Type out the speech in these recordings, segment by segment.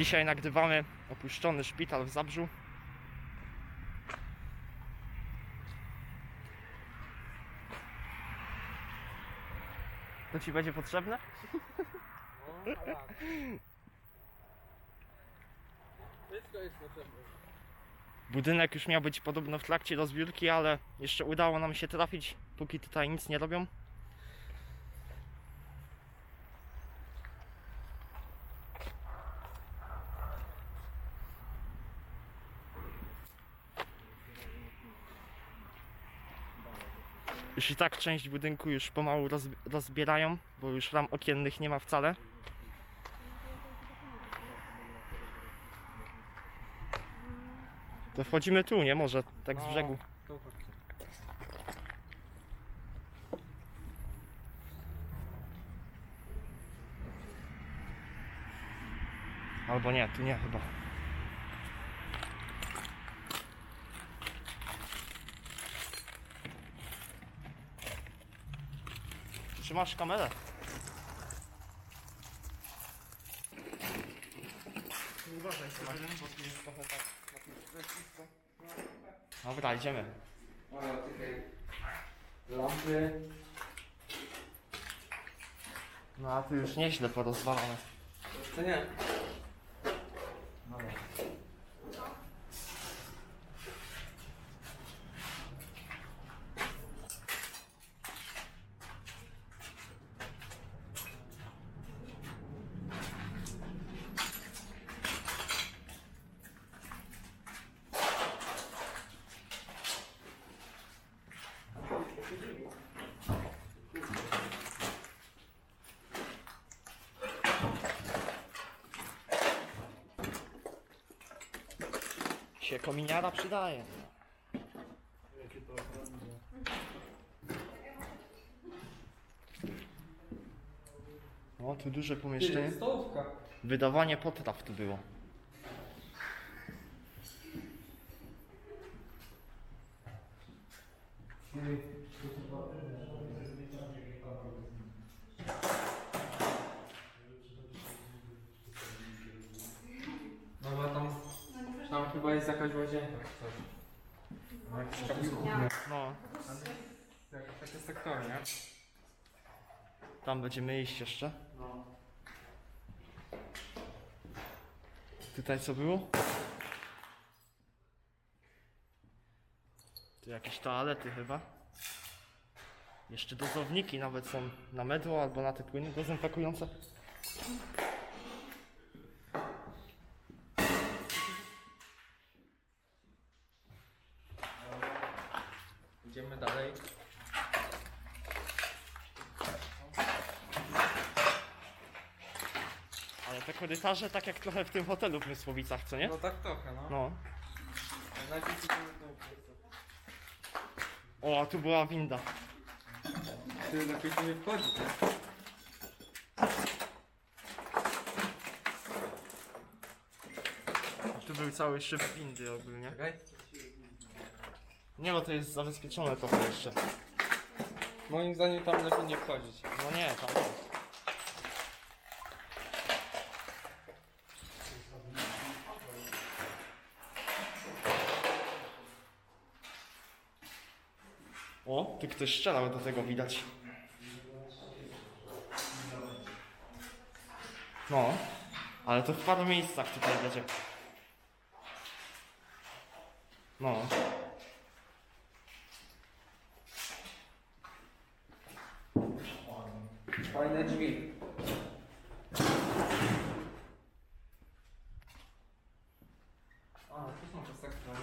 Dzisiaj nagrywamy opuszczony szpital w Zabrzu. To ci będzie potrzebne? No, a jak? Wszystko jest potrzebne. Budynek już miał być podobno w trakcie rozbiórki, ale jeszcze udało nam się trafić, póki tutaj nic nie robią. Już i tak część budynku już pomału rozbierają, bo już ram okiennych nie ma wcale. To wchodzimy tu, nie? Może tak z brzegu. To chodźcie. Albo nie, tu nie chyba. Trzymasz kamerę? Uważaj sobie, bo tu jest trochę tak na tym środowisku. Dobra, idziemy. O, tutaj lampy. No a tu już nieźle porozwalone. To nie. Się kominiara przydaje. O, tu duże pomieszczenie. Stołówka. Wydawanie potraw tu było. Dobra, tam chyba jest jakaś łazienka. Coś. No, jakiś kabinka. No, Takie sektory, nie? tam będziemy iść jeszcze. No. Tutaj co było? Tu jakieś toalety chyba. Jeszcze dozowniki nawet są na mydło albo na te płyny dezynfekujące. Idziemy dalej. Ale te korytarze tak jak trochę w tym hotelu w Mysłowicach, co nie? No tak trochę, no. No. Najpierw idziemy tu. O, tu była winda. Ty lepiej tu nie wchodzi, nie? Tu był cały szyb windy ogólnie. Czekaj. Nie, bo to jest zabezpieczone trochę jeszcze. Moim zdaniem tam lepiej nie wchodzić. No nie, tam jest. O, tu ktoś strzelał do tego, widać. No, ale to w paru miejscach tutaj będzie. No. Fajne drzwi. A, tu są te sektory.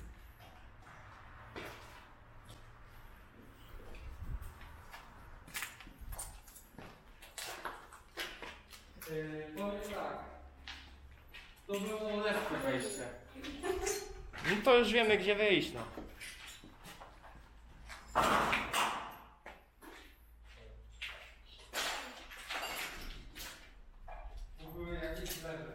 Powiem tak. To było lepsze wejście. No to już wiemy gdzie wyjść, no. Tu były jakieś lewe.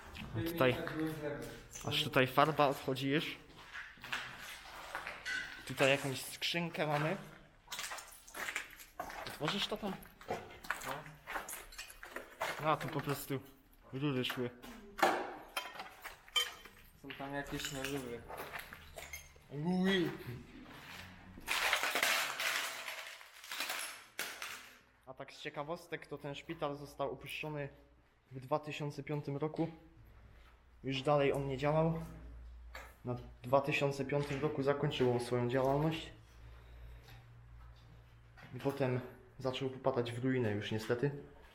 Tutaj, aż tutaj farba odchodzi już. Tutaj jakąś skrzynkę mamy. Otworzysz to tam? No, tu po prostu rury szły. Są tam jakieś nażywy. Ui. A tak z ciekawostek, to ten szpital został opuszczony w 2005 roku. Już dalej on nie działał. Na 2005 roku zakończył swoją działalność. I potem zaczął popadać w ruinę już niestety.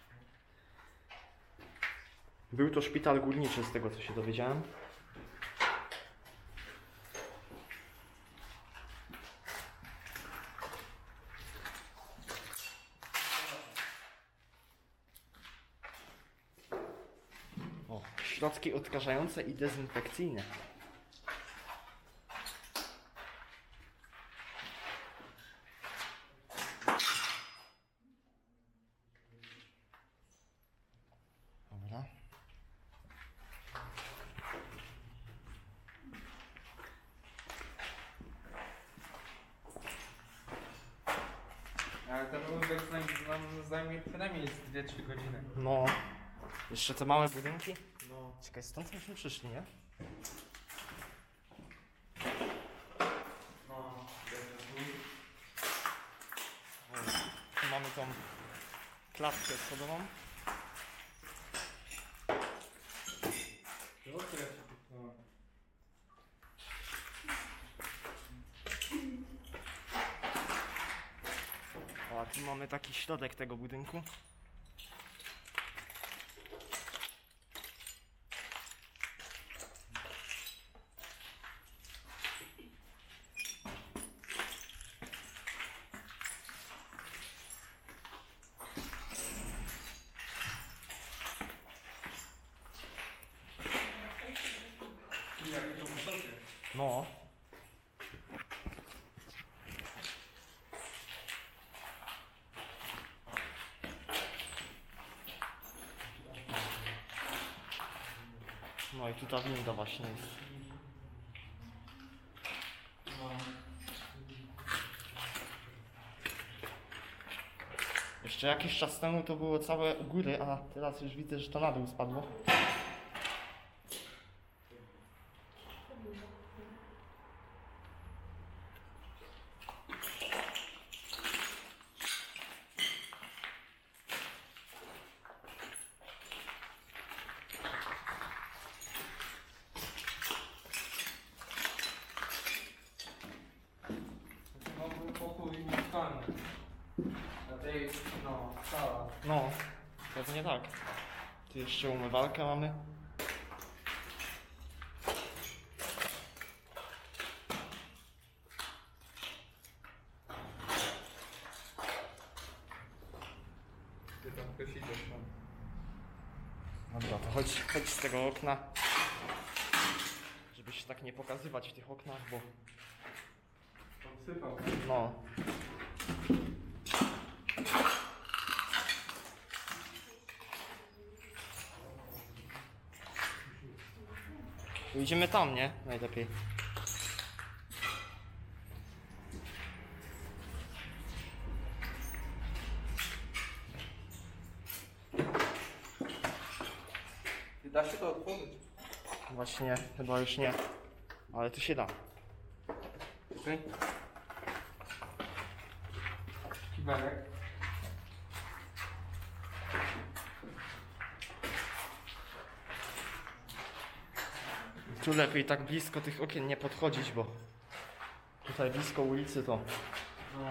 Był to szpital górniczy, z tego co się dowiedziałem. O, środki odkażające i dezynfekcyjne. Dobra. Ale ten urbex nam zajmie przynajmniej 2-3 godziny. No, jeszcze te małe budynki. No. Czekaj, stąd myśmy przyszli, nie? No. O, tu mamy tą klatkę schodową. O, a tu mamy taki środek tego budynku. No. No i tu ta winda właśnie jest. Jeszcze jakiś czas temu to było całe u góry, a teraz już widzę, że to na dół spadło. To był pokój mieszkalny. Na tej, no, sala. No, pewnie tak. Tu jeszcze umywalkę mamy. Ty tam ktoś idzie tam. Dobra, to chodź z tego okna. Żeby się tak nie pokazywać w tych oknach, bo Tam sypał. no. To idziemy tam, nie? Najlepiej. Ty da się to otworzyć? Właśnie, chyba już nie. Ale tu się da. Okej. Kibelek. Tu lepiej tak blisko tych okien nie podchodzić, bo tutaj blisko ulicy to No.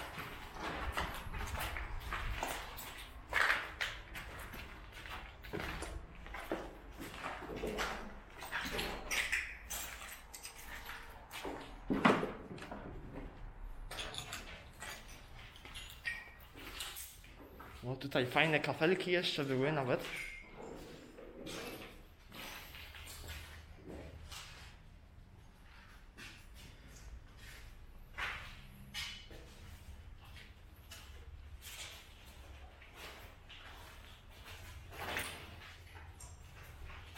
no tutaj fajne kafelki jeszcze były nawet.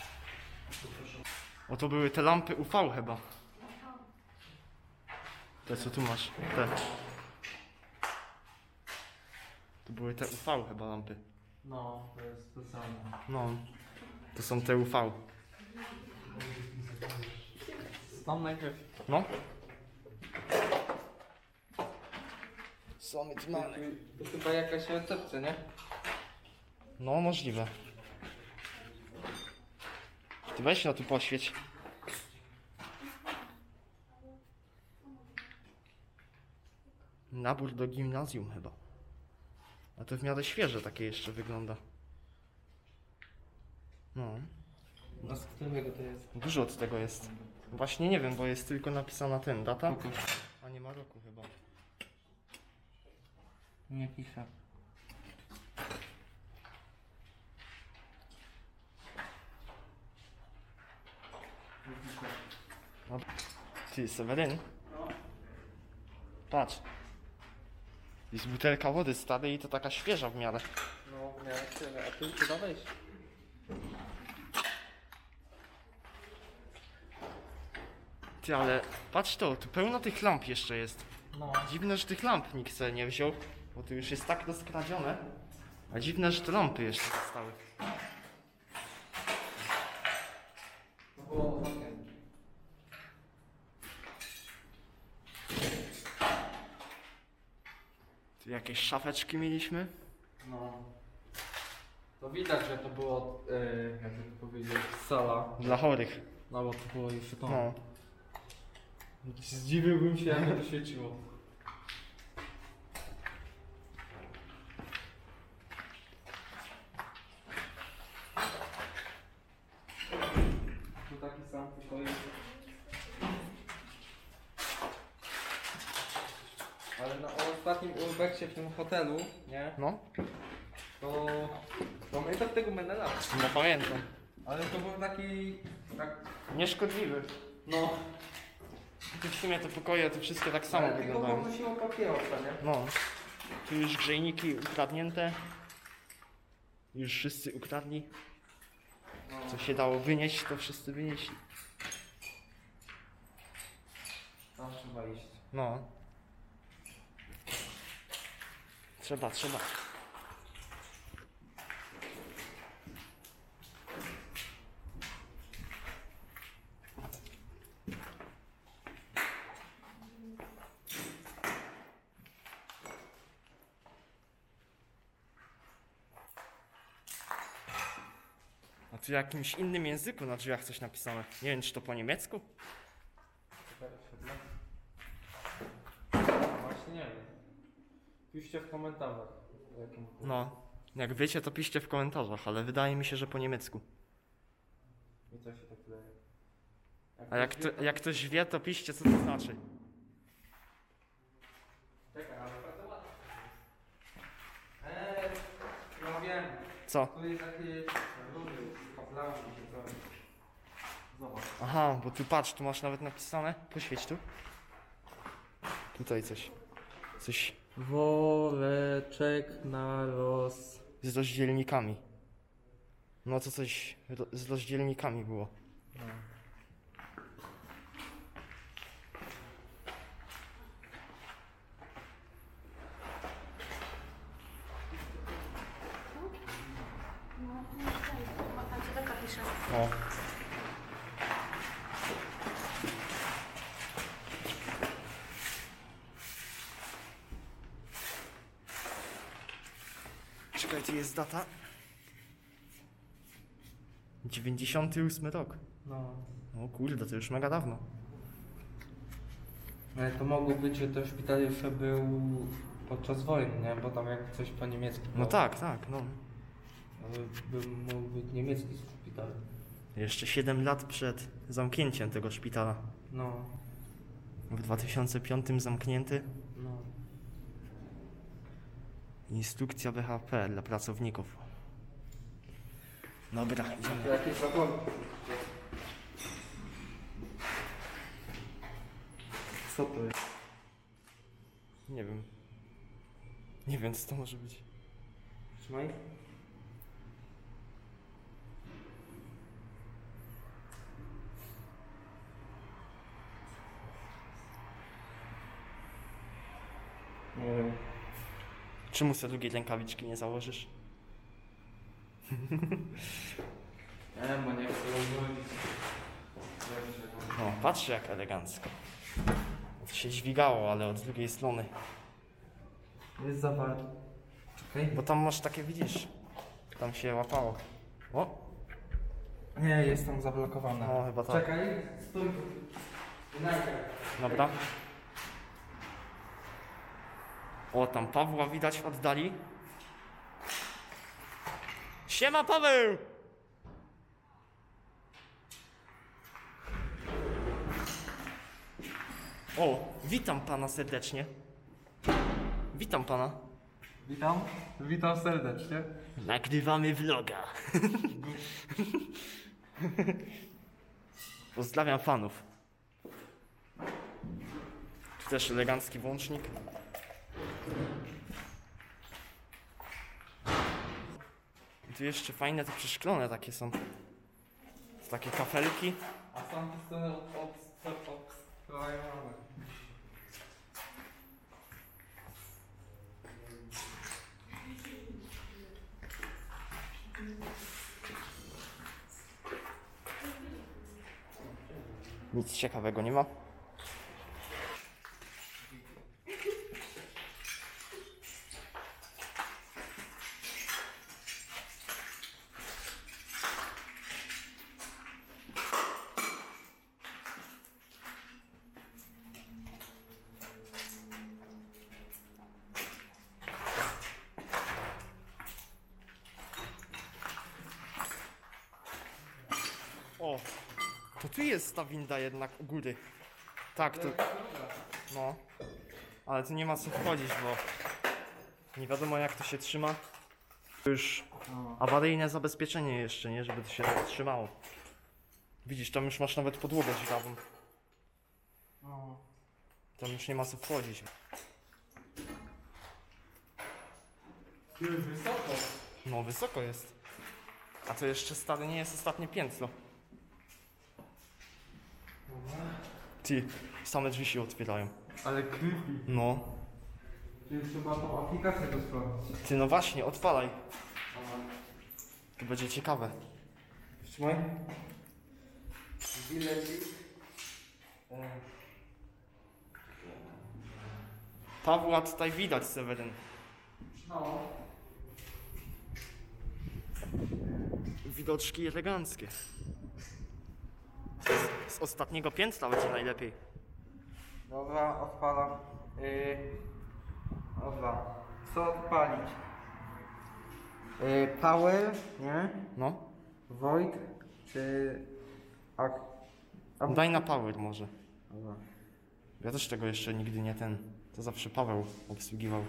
O, to były te lampy UV chyba. Te co tu masz? Te. To były te UV chyba lampy. No, to jest to samo. No. To są te UV. Tam najpierw. No. Co my tu mamy? To chyba jakaś recepcja, nie? No, możliwe. Ty weź no tu poświeć. Nabór do gimnazjum chyba. A to w miarę świeże takie jeszcze wygląda. No. A z którego to jest? Dużo od tego jest. Właśnie nie wiem, bo jest tylko napisana data, Pokaż. a nie ma roku chyba. Nie piszę. Ty, Seweryn? Patrz. Jest butelka wody starej i to taka świeża w miarę. No, miałem tyle. A ty chyba wejść. Ty, ale patrz to, tu pełno tych lamp jeszcze jest. No. Dziwne, że tych lamp nikt sobie nie wziął, bo to już jest tak rozkradzione. A dziwne, że te lampy jeszcze zostały. To było takie. Tu jakieś szafeczki mieliśmy. No. To widać, że to było, jakby to powiedzieć, sala. Dla chorych. No bo to było jeszcze to. No. Zdziwiłbym się, jakby to świeciło. Tu taki sam pokoik. Ale na ostatnim urbexie w tym hotelu, nie? No, To pamiętam tego Menela. no pamiętam. Ale to był taki, tak, Nieszkodliwy. no. Tu w sumie te pokoje to wszystkie tak samo ale tylko wyglądają. podnosiło papierosa, nie? No. Tu już grzejniki ukradnięte. Już wszyscy ukradli. No. Co się dało wynieść, to wszyscy wynieśli. Tam trzeba iść. No. Trzeba. A tu w jakimś innym języku na drzwiach coś napisane. Nie wiem, czy to po niemiecku? Właśnie nie wiem. Piszcie w komentarzach. Jakim... No. Jak wiecie, to piszcie w komentarzach, ale wydaje mi się, że po niemiecku. I co się tak wydaje? A jak ktoś wie, to piszcie, co to znaczy. Czekaj, ale bardzo ładnie. Ja wiem. Co? Tu jest takie rury z kaplami czy coś. Zobacz. Aha, bo tu patrz, tu masz nawet napisane. Poświeć tu. Tutaj coś. Coś Woreczek na roz... z rozdzielnikami. No to coś z rozdzielnikami było. Tam się taka pisze. O. Czekaj, tu jest data. 98 rok. No. O kurde, to już mega dawno. Ale to mogło być, że ten szpital jeszcze był podczas wojny, nie? Bo tam jak coś po niemiecku No było. tak, no. Ale mógł być niemiecki szpital. Jeszcze 7 lat przed zamknięciem tego szpitala. No. W 2005 zamknięty. No. Instrukcja BHP dla pracowników. Dobra, idziemy. Jakieś zakłady. Co to jest? Nie wiem. Nie wiem, co to może być. Trzymaj. Czemu sobie drugiej rękawiczki nie założysz? Nie, bo nie chcę urodzić. No, patrz jak elegancko. To się dźwigało, ale od drugiej strony. Jest zawarte. Czekaj. Bo tam masz takie, widzisz, tam się łapało. O, Nie, jest tam zablokowane. no chyba tak. Czekaj, stój. Najpierw. Dobra. O, tam Pawła widać w oddali. Siema, Paweł! O, witam pana serdecznie. Witam pana. Witam. Witam serdecznie. Nagrywamy vloga. Pozdrawiam fanów. Tu też elegancki włącznik. I tu jeszcze fajne te przeszklone takie są. To takie kafelki. A sam jestem obstrajony. Nic ciekawego nie ma. O, to tu jest ta winda jednak u góry. Tak, to... No. Ale tu nie ma co wchodzić, bo... Nie wiadomo jak to się trzyma. Już awaryjne zabezpieczenie jeszcze, nie? Żeby to się trzymało. Widzisz, tam już masz nawet podłogę dźwigawą. No. Tam już nie ma co wchodzić. Tu jest wysoko. No, wysoko jest. A to jeszcze stare nie jest ostatnie piętro. Ty, same drzwi się otwierają. Ale creepy. No. Tu jest chyba tą aplikację do sprawdzić. Ty, no właśnie, odpalaj. To będzie ciekawe. Trzymaj. Bilecik. Pawła tutaj widać, Seweryn. No. Widoczki eleganckie. Z ostatniego piętra będzie najlepiej. Dobra, odpalam. Dobra. Co odpalić? Power, nie? No. Void, czy... Daj na power może. Dobra. Ja też tego jeszcze nigdy nie To zawsze Paweł obsługiwał.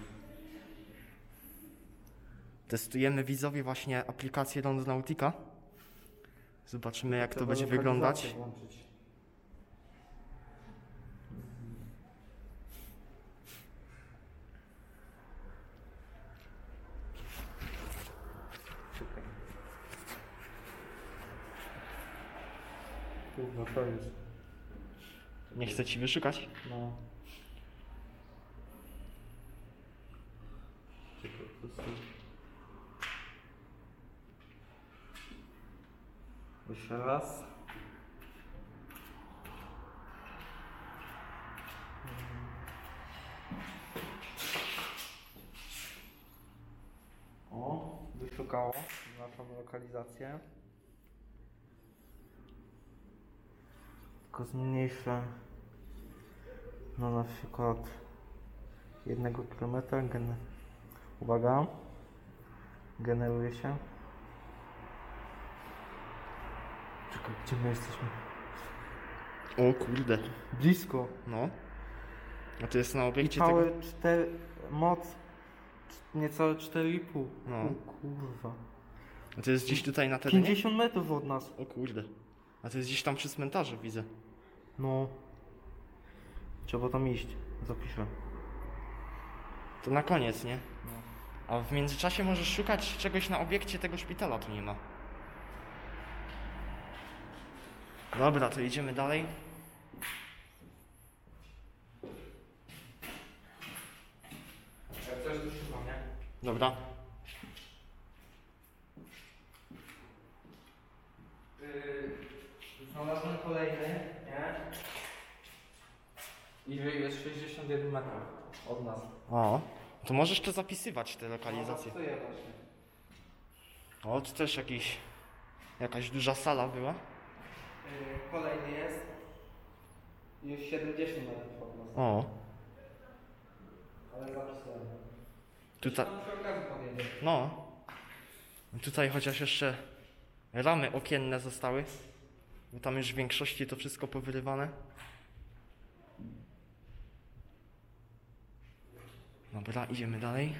Testujemy widzowie właśnie aplikację Rondonautica. Zobaczymy jak to Trzeba będzie wyglądać. lokalizację włączyć. Kurwa, to jest. Nie chcę ci wyszukać. No. Czekaj, to jest... Jeszcze raz. O, wyszukało naszą lokalizację. Tylko zmniejszę na przykład 1 km. Uwaga, generuje się. Czekaj, gdzie my jesteśmy? O kurde. Blisko. No. A to jest na obiekcie Power tego... 4, moc niecałe 4,5. No. O kurwa. A to jest gdzieś tutaj na terenie? 50 metrów od nas. O kurde. A to jest gdzieś tam przy cmentarzu widzę. No. Trzeba tam iść. Zapiszę. To na koniec, nie? A w międzyczasie możesz szukać czegoś na obiekcie tego szpitala, tu nie ma. Dobra, to idziemy dalej. Jak coś to szukam, nie? Dobra. Znalazłem kolejny, nie? I jest 61 metrów od nas. O, to możesz to zapisywać, te lokalizacje. No, zapisuję właśnie. O, tu też jakaś duża sala była. Kolejny jest. Już 70 metrów od nas. O, Ale zapisuję. tutaj, Tam przy okazji podjedzie. no. Tutaj chociaż jeszcze ramy okienne zostały. Bo tam już w większości to wszystko powyrywane. Dobra, idziemy dalej.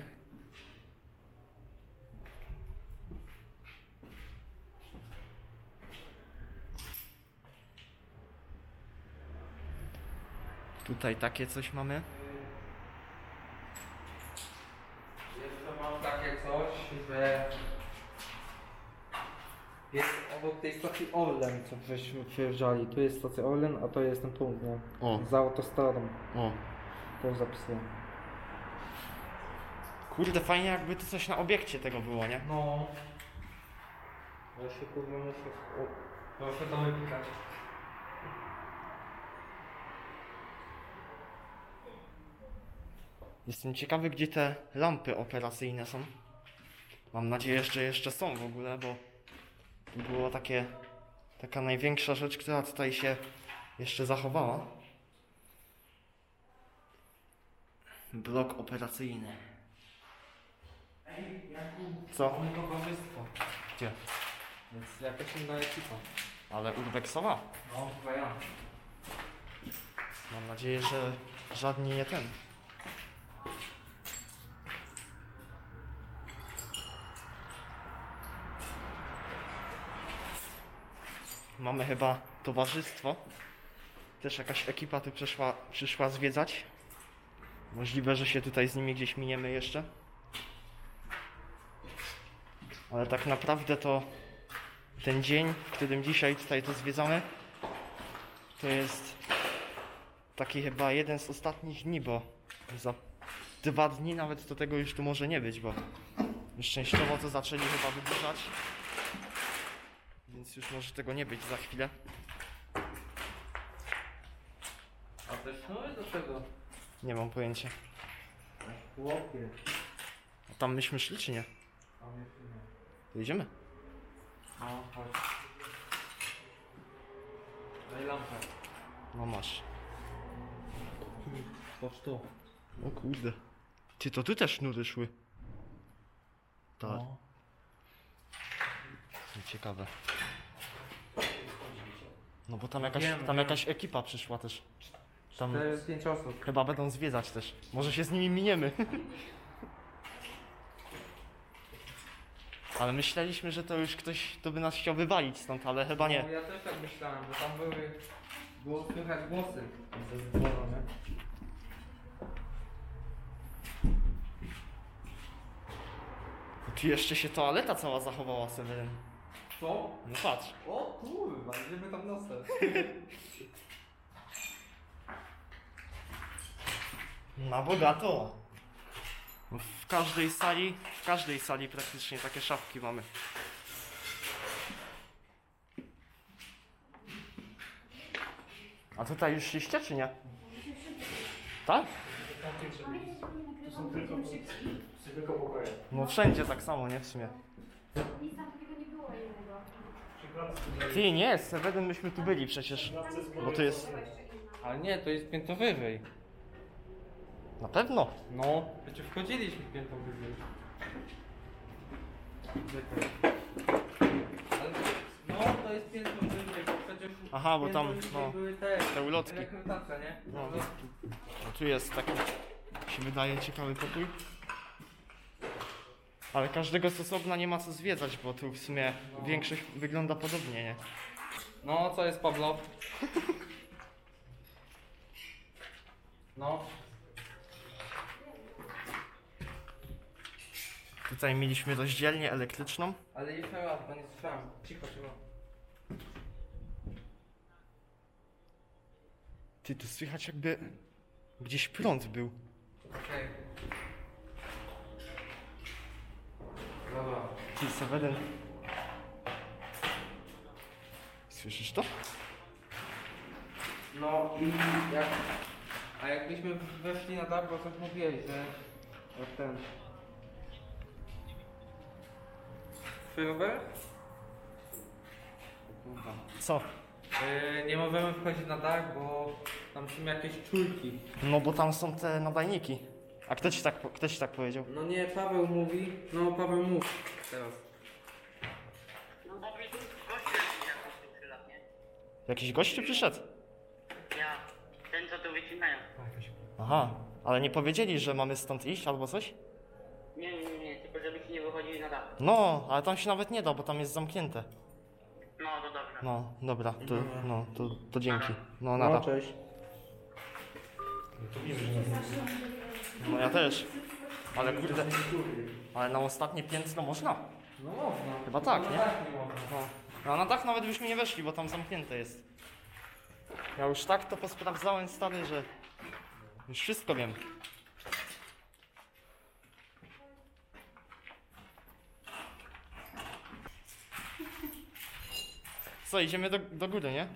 Tutaj takie coś mamy. Jeszcze mam takie coś, że jest obok tej stacji Orlen, co żeśmy przyjeżdżali. Tu jest stacja Orlen, a to jest ten punkt, nie? O. Za autostradą. O, To zapisuję. kurde, fajnie jakby to coś na obiekcie tego było, nie? No. Ja się kurwa muszę... Proszę to wypikać. Jestem ciekawy, gdzie te lampy operacyjne są. Mam nadzieję, że jeszcze są w ogóle, bo to było taka największa rzecz, która tutaj się jeszcze zachowała. Blok operacyjny. Ej, Jakub, Co? mamy towarzystwo. Gdzie? Więc jakaś inna ekipa. Ale urbexowa. No, chyba ja. Mam nadzieję, że żadni nie ten. Mamy chyba towarzystwo. Też jakaś ekipa tu przyszła zwiedzać. Możliwe, że się tutaj z nimi gdzieś miniemy jeszcze. Ale tak naprawdę to ten dzień, w którym dzisiaj tutaj to zwiedzamy, to jest taki chyba jeden z ostatnich dni, bo za 2 dni nawet to tego już tu może nie być, bo już częściowo to zaczęli chyba wyburzać. Więc już może tego nie być za chwilę. A też no i do czego? Nie mam pojęcia. Chłopie. A tam myśmy szli czy nie? A mnie tu nie. To idziemy? No, chodź. Daj lampę. No masz. Patrz tu. O kurde. Ty, to tu też sznury szły. Tak. No. Ciekawe. No bo Wiem, tam jakaś ekipa przyszła też. Tam 5 osób. chyba będą zwiedzać też. Może się z nimi miniemy. Ale myśleliśmy, że to już ktoś, to by nas chciał wywalić stąd, ale chyba nie. No, ja też tak myślałem, bo tam było słychać głosy ze dworu, nie? Tu jeszcze się toaleta cała zachowała, Seweryn. Co? No patrz. O kurwa, idziemy tam nosem. Na bogato. W każdej sali praktycznie takie szafki mamy. A tutaj już szliście, czy nie? Tak? To są tylko pokoje. No wszędzie tak samo, nie? W sumie. Nic tam takiego nie było innego. Ty, nie, z Seweryn myśmy tu byli przecież. Bo to jest... Ale nie, to jest piętro wyżej. Na pewno. No, przecież wchodziliśmy piętro wyżej. Ale, no, to jest piętro wyżej, bo przecież Aha, bo tam, piętro wyżej no, były te ulotki. rekrutacja, nie? No, tu jest taki, się wydaje, ciekawy pokój. Ale każdego z osobna nie ma co zwiedzać, bo tu w sumie większość wygląda podobnie, nie? No, co jest Pablo? No, Tutaj mieliśmy rozdzielnię elektryczną. ale jeszcze raz, bo nie słyszałem. Cicho, cicho. Ty, tu słychać jakby gdzieś prąd był. Okej. Dobra. Ty, Seweryn. Słyszysz to? No i jak... A jakbyśmy weszli na dach, bo coś mówiłeś, że... Jak ten... Fairwell? Co? Nie możemy wchodzić na dach, bo tam są jakieś czulki. No bo tam są te nadajniki. A kto ci tak powiedział? No nie, Paweł mówi. No Paweł mówi teraz. No bo mi tu gościu jakoś tu przylatł, nie? Jakiś gościu przyszedł? Ja, ten co tu wycinają. Aha, ale nie powiedzieli, że mamy stąd iść albo coś? Nie, tylko żebyście nie wychodzili na dach. No, ale tam się nawet nie da, bo tam jest zamknięte. No to dobrze. No, dobra, to dzięki. No, nada. cześć. No ja też. Ale kurde, ale na ostatnie piętro można? No można. Chyba tak, Na nie? dach nie można. No. A na dach nawet byśmy nie weszli, bo tam zamknięte jest. Ja już tak to posprawdzałem, stary, że już wszystko wiem. Co, idziemy do góry, nie?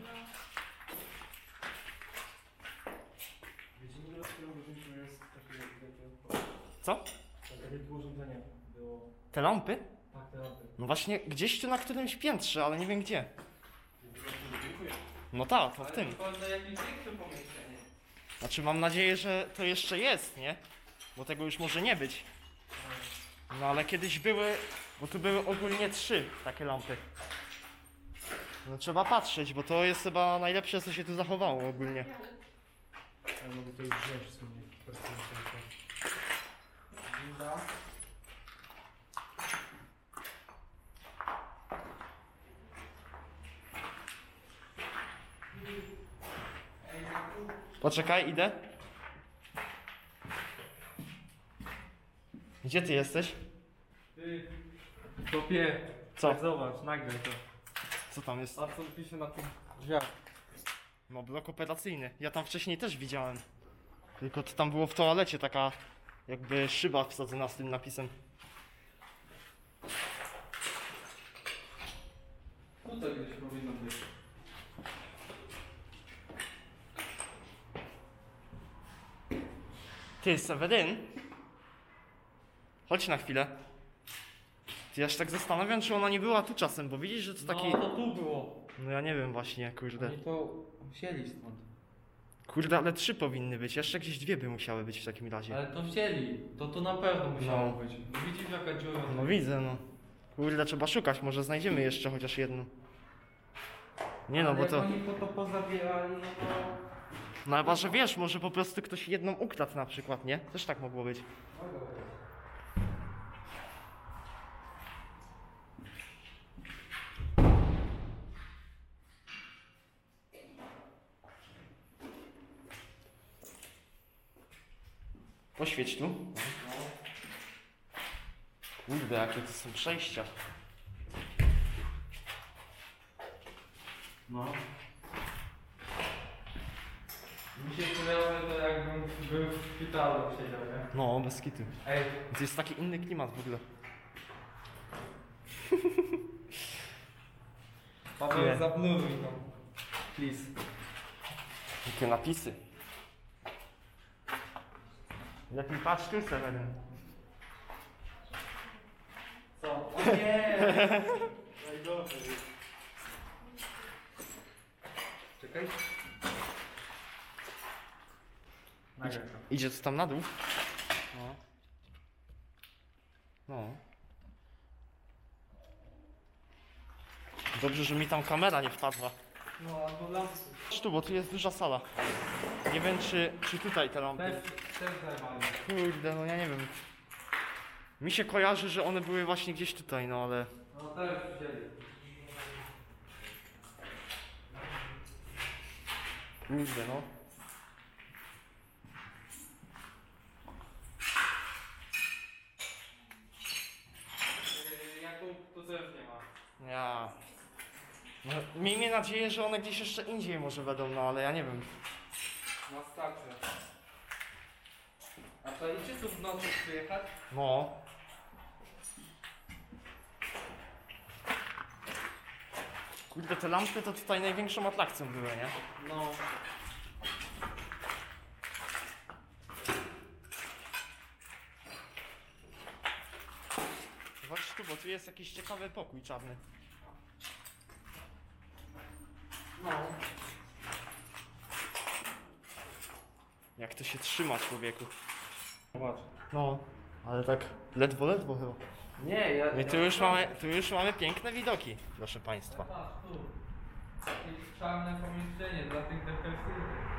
Co? Takie tu urządzenie było. Te lampy? Tak, te lampy. No właśnie gdzieś tu na którymś piętrze, ale nie wiem gdzie. No tak, to w tym. To jest jakieś większe pomieszczenie. Znaczy mam nadzieję, że to jeszcze jest, nie? Bo tego już może nie być. No ale kiedyś były, bo tu były ogólnie 3 takie lampy. No trzeba patrzeć, bo to jest chyba najlepsze, co się tu zachowało ogólnie. Ale mogę to już wziąć wszystko mnie. Poczekaj, idę. Gdzie ty jesteś? Ty, kopie. Co? Zobacz, nagraj to. Co tam jest? A co pisze na tych drzwiach? No blok operacyjny. Ja tam wcześniej też widziałem. Tylko to tam było w toalecie taka jakby szyba wsadzona z tym napisem. Tutaj gdzieś powinno być. Ty, Seweryn? Chodź na chwilę. Ty, ja się tak zastanawiam, czy ona nie była tu czasem, bo widzisz, że to taki... No to tu było. No ja nie wiem właśnie, kurde. Oni to wzięli stąd. Kurde, ale 3 powinny być. Jeszcze jakieś 2 by musiały być w takim razie. Ale to wzięli. To na pewno musiało No. być. Widzisz jaka dziura? No widzę, no. Kurde, trzeba szukać, może znajdziemy jeszcze chociaż jedną. Nie no, Ale bo jak to... oni to pozabierali, no to... No chyba, że wiesz, może po prostu ktoś jedną ukradł na przykład, nie? Też tak mogło być. Poświeć tu. Kurde, jakie to są przejścia. No. Mi się kojarzy to jakbym był w szpitalu siedział, nie? No, bez kitu. Ej, To jest taki inny klimat w ogóle. Nie. Paweł zabluruj to. Please. Jakie napisy. Lepiej patrz tu, Seweryn. Co? O nie! Najgorzej. Czekaj. Nagraj to. Idzie to tam na dół? No. No. Dobrze, że mi tam kamera nie wpadła. No, albo lampy. Chodź tu, bo tu jest duża sala. Nie wiem, czy tutaj te lampy. Też zajmali. Kurde, no ja nie wiem. Mi się kojarzy, że one były właśnie gdzieś tutaj, no ale... No też wzięli. Kurde, no. Jakub to też nie ma. Ja... No, miejmy nadzieję, że one gdzieś jeszcze indziej może będą, no ale ja nie wiem. Na stację. A to idzie tu w nocy przyjechać? No. Kurde, te lampy to tutaj największą atrakcją były, nie? No. Zobacz tu, bo tu jest jakiś ciekawy pokój czarny. No. Jak to się trzyma, człowieku. Zobacz. No, ale tak ledwo chyba. Nie, ja... No i tu już mamy piękne widoki, proszę państwa. Patrz, tu. Jakieś czarne pomieszczenie dla tych depresywnych.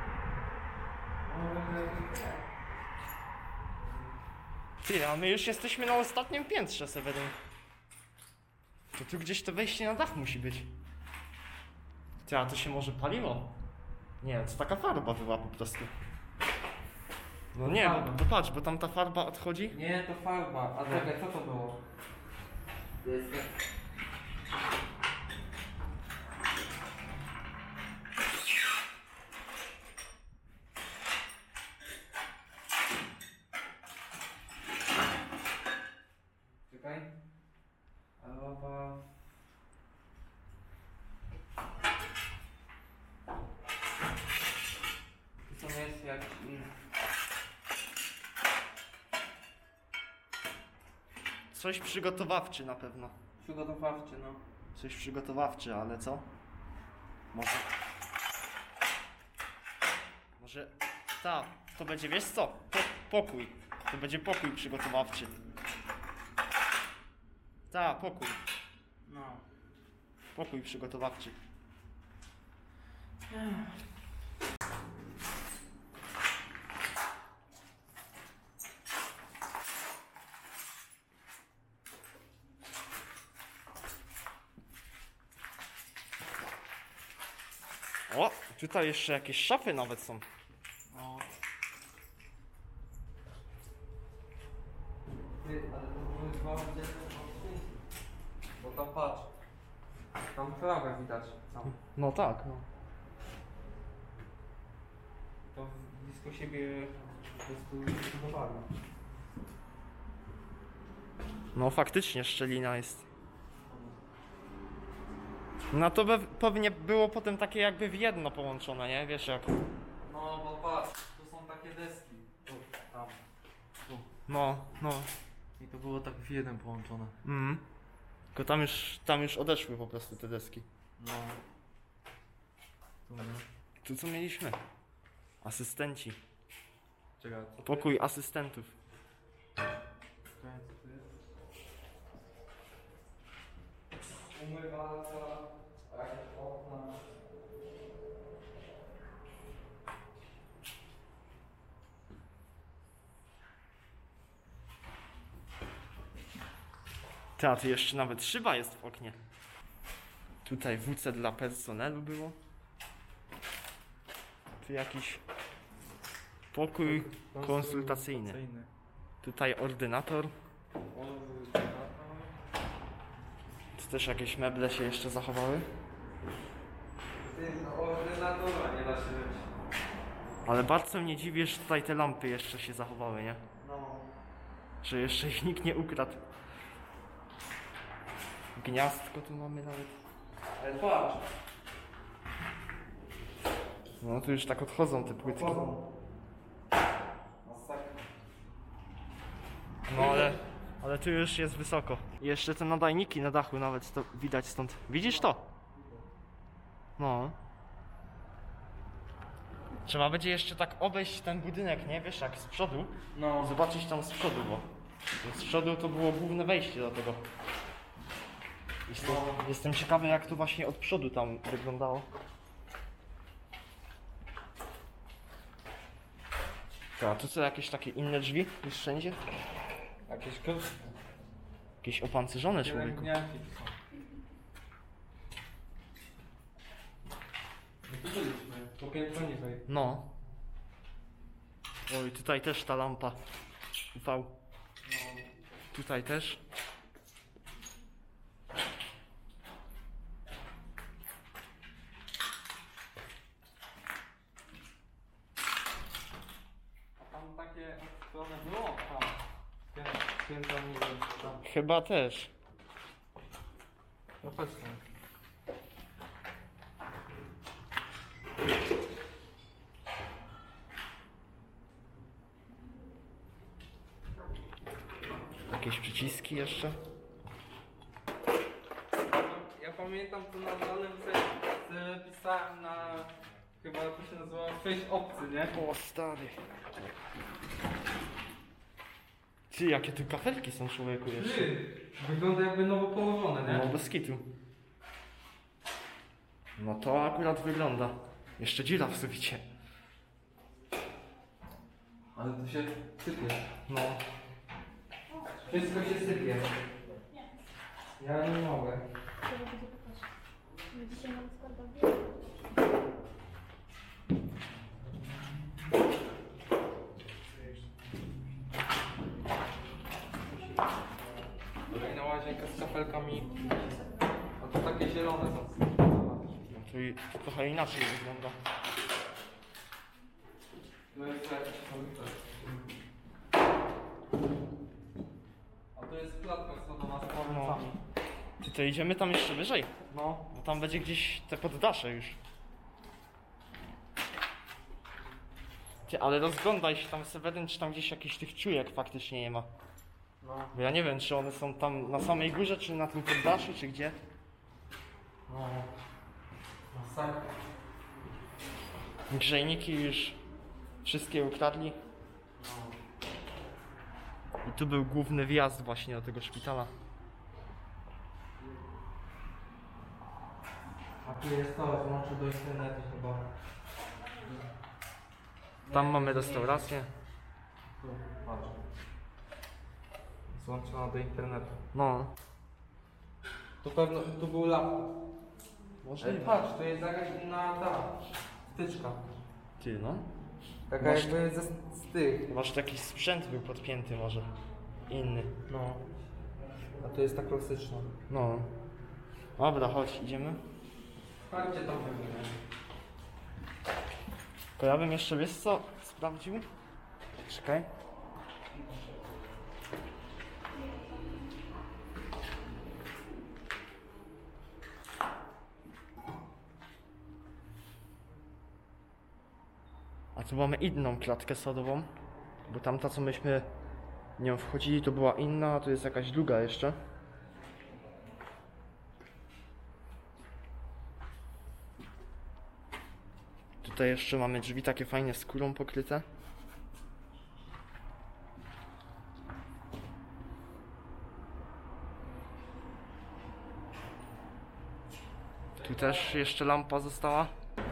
Ty, a my już jesteśmy na ostatnim piętrze, Seweryn. To tu gdzieś to wejście na dach musi być. Ty, a to się może paliło? Nie, to taka farba była po prostu. No nie, bo patrz, bo tam ta farba odchodzi. Nie, to farba. A czekaj, co to było? Czekaj. Alba... Tu są jest jakiś inny. Coś przygotowawczy na pewno. Przygotowawczy, no. Coś przygotowawczy, ale co? Może... Może... Ta, to będzie, wiesz co? Pokój. To będzie pokój przygotowawczy. Ta, pokój. No. Pokój przygotowawczy. O, tutaj jeszcze jakieś szafy nawet są. No. Ty, ale to były dwa oddzielne pokoje. Bo tam patrz. Tam trawę widać. Tam. No tak, no. To blisko siebie po prostu budowali. No faktycznie szczelina jest. No to pewnie było potem takie jakby w jedno połączone, nie? Wiesz jak? No bo patrz, tu są takie deski. Tu, tam. Tu. No. I to było tak w jeden połączone. Tylko tam już odeszły po prostu te deski. No. Tu, nie? Tu co mieliśmy? Asystenci. Czekaj, co to Pokój asystentów. jest? Czekaj, co to jest? Umywalka, jakieś okna. Ta, tu jeszcze nawet szyba jest w oknie. Tutaj WC dla personelu było. Tu jakiś pokój konsultacyjny. Tutaj ordynator. Tu też jakieś meble się jeszcze zachowały. Ty, no ordynatora nie da się żyć. Ale bardzo mnie dziwi, że tutaj te lampy jeszcze się zachowały, nie? No. Że jeszcze ich nikt nie ukradł. Gniazdko tu mamy nawet. Ale patrz. No tu już tak odchodzą te płytki. Masakra. No ale tu już jest wysoko. I jeszcze te nadajniki na dachu nawet to widać stąd. Widzisz to? No. Trzeba będzie jeszcze tak obejść ten budynek, nie? Wiesz, jak z przodu. No. Zobaczyć tam z przodu, bo z przodu to było główne wejście do tego. Jestem ciekawy, jak to właśnie od przodu tam wyglądało. A tu co, jakieś takie inne drzwi niż wszędzie? Jakieś klucze. Jakieś opancerzone, człowieku. Pielęgniarki tu są. No tu byliśmy, po piętro niżej. No. Oj, tutaj też ta lampa UV. No. Tutaj też. A tam takie strony było? Tam. Piętro niżej. Tam. Chyba też. No chodź tam. Jakieś przyciski jeszcze? Ja pamiętam to na danym sobie pisałem na... Chyba to się nazywa Face obcy, nie? O stary. Ty, jakie tu kafelki są, człowieku, jeszcze. Ty, wygląda jakby nowo położone, nie? No bez kitu. No to akurat wygląda. Jeszcze dziura w suficie. Ale to się sypie. No. Wszystko się sypie. Ja nie mogę. Dzisiaj mam składowie. Kolejna łazienka z kafelkami. A to takie zielone są. No to i trochę inaczej wygląda. No jest jakieś A to jest klatka schodowa z powracami. Ty to idziemy tam jeszcze wyżej? No. Bo tam będzie gdzieś te poddasze już. Ty, ale rozglądaj się tam, Seweryn, czy tam gdzieś jakichś tych czujek faktycznie nie ma. No. Bo ja nie wiem, czy one są tam na samej górze, czy na tym poddaszu, czy gdzie. No. Masakra. Grzejniki już wszystkie ukradli. I tu był główny wjazd właśnie do tego szpitala. A tu jest to, złącze do internetu chyba. Tam mamy restaurację. Tu, patrz. Złączona do internetu. No. Tu pewno, tu był laptop. Może Ale patrz, to jest jakaś inna ta wtyczka. Ty, no. Taka Masz- jakby z tych. Może taki sprzęt był podpięty może. Inny. No. A to jest ta klasyczna. No. Dobra, chodź, idziemy. Chodźcie tam pewnie. To ja bym jeszcze, wiesz co, sprawdził? Czekaj. A tu mamy inną klatkę sodową, bo tamta co myśmy nią wchodzili to była inna, a tu jest jakaś druga jeszcze. Tutaj jeszcze mamy drzwi takie fajnie skórą pokryte. Tu też jeszcze lampa została.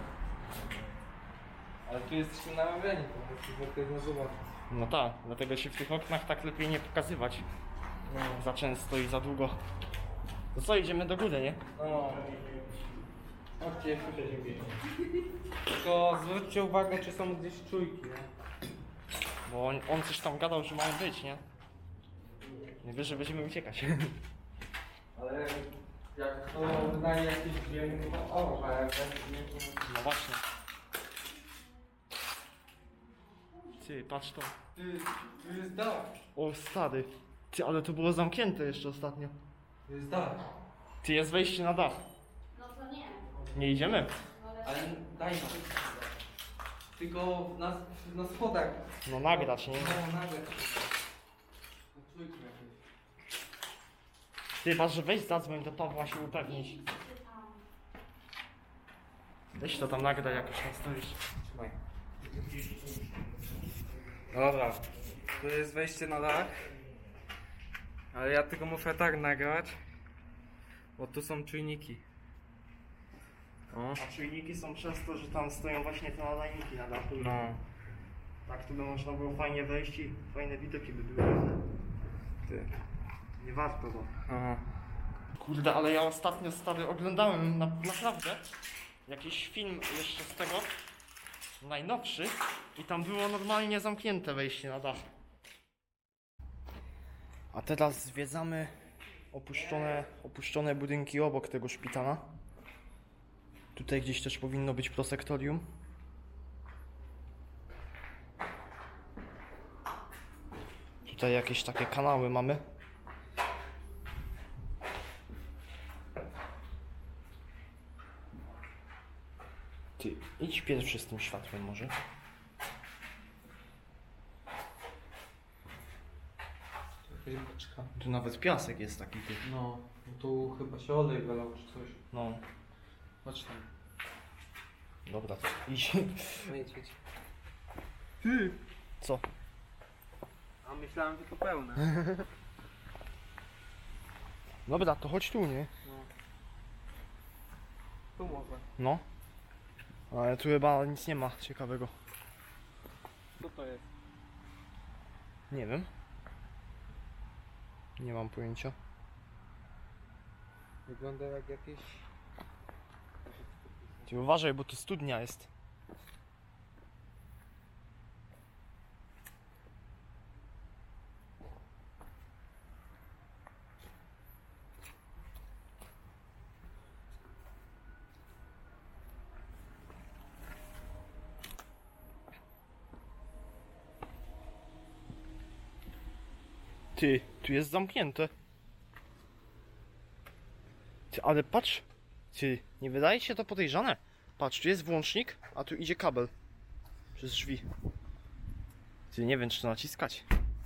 Ale tu jesteśmy namawiani po prostu, bo ktoś nas zobaczy. No tak, dlatego się w tych oknach tak lepiej nie pokazywać No. za często i za długo. To co, idziemy do góry, nie? No. Chodźcie, jeszcze się dzieje. Tylko zwróćcie uwagę, czy są gdzieś czujki, nie? Bo on coś tam gadał, że mają być, nie? Nie wiesz, że będziemy uciekać. Ale jak to wydaje jakieś dźwięki, to o, a jak nie, to... No właśnie. Ty, patrz to. Ty, tu jest dach. O, stary. Ty, ale to było zamknięte jeszcze ostatnio. Tu jest dach. Ty, jest wejście na dach. No to nie. Nie idziemy? Ale daj nam. Tylko na schodach. No nagrać, nie? No, nagle. No, czujki jakieś. Ty, patrz, że weź zadzwoń do Pawła się upewnić. Weź to tam nagraj, jak już tam stoisz. Trzymaj. Dobra, tu jest wejście na dach. Ale ja tylko muszę tak nagrać, bo tu są czujniki. O. A czujniki są przez to, że tam stoją właśnie te nadajniki na dachu. No. Tak, tu by można było fajnie wejść i fajne widoki by były. Ale Ty. nie warto go. Aha. Kurde, ale ja ostatnio, stary, oglądałem naprawdę jakiś film jeszcze z tego, najnowszy, i tam było normalnie zamknięte wejście na dach. A teraz zwiedzamy opuszczone budynki obok tego szpitala. Tutaj gdzieś też powinno być prosektorium. Tutaj jakieś takie kanały mamy. Ty, idź pierwszy z tym światłem może. Jakaś beczka. Tu nawet piasek jest taki, ty. No, tu chyba się olej wylał czy coś. No, Chodź tam. dobra, to idź. No idź, idź. Ty! Co? A myślałem, że to pełne. Dobra, to chodź tu, nie? No. Tu może. No. Ale tu chyba nic nie ma ciekawego. Co to jest? Nie wiem. Nie mam pojęcia. Wygląda jak jakieś... Ty uważaj, bo tu studnia jest. Ty, tu jest zamknięte. Ty, ale patrz. Ty, nie wydaje ci się to podejrzane? Patrz, tu jest włącznik, a tu idzie kabel. Przez drzwi. Ty, nie wiem, czy to naciskać.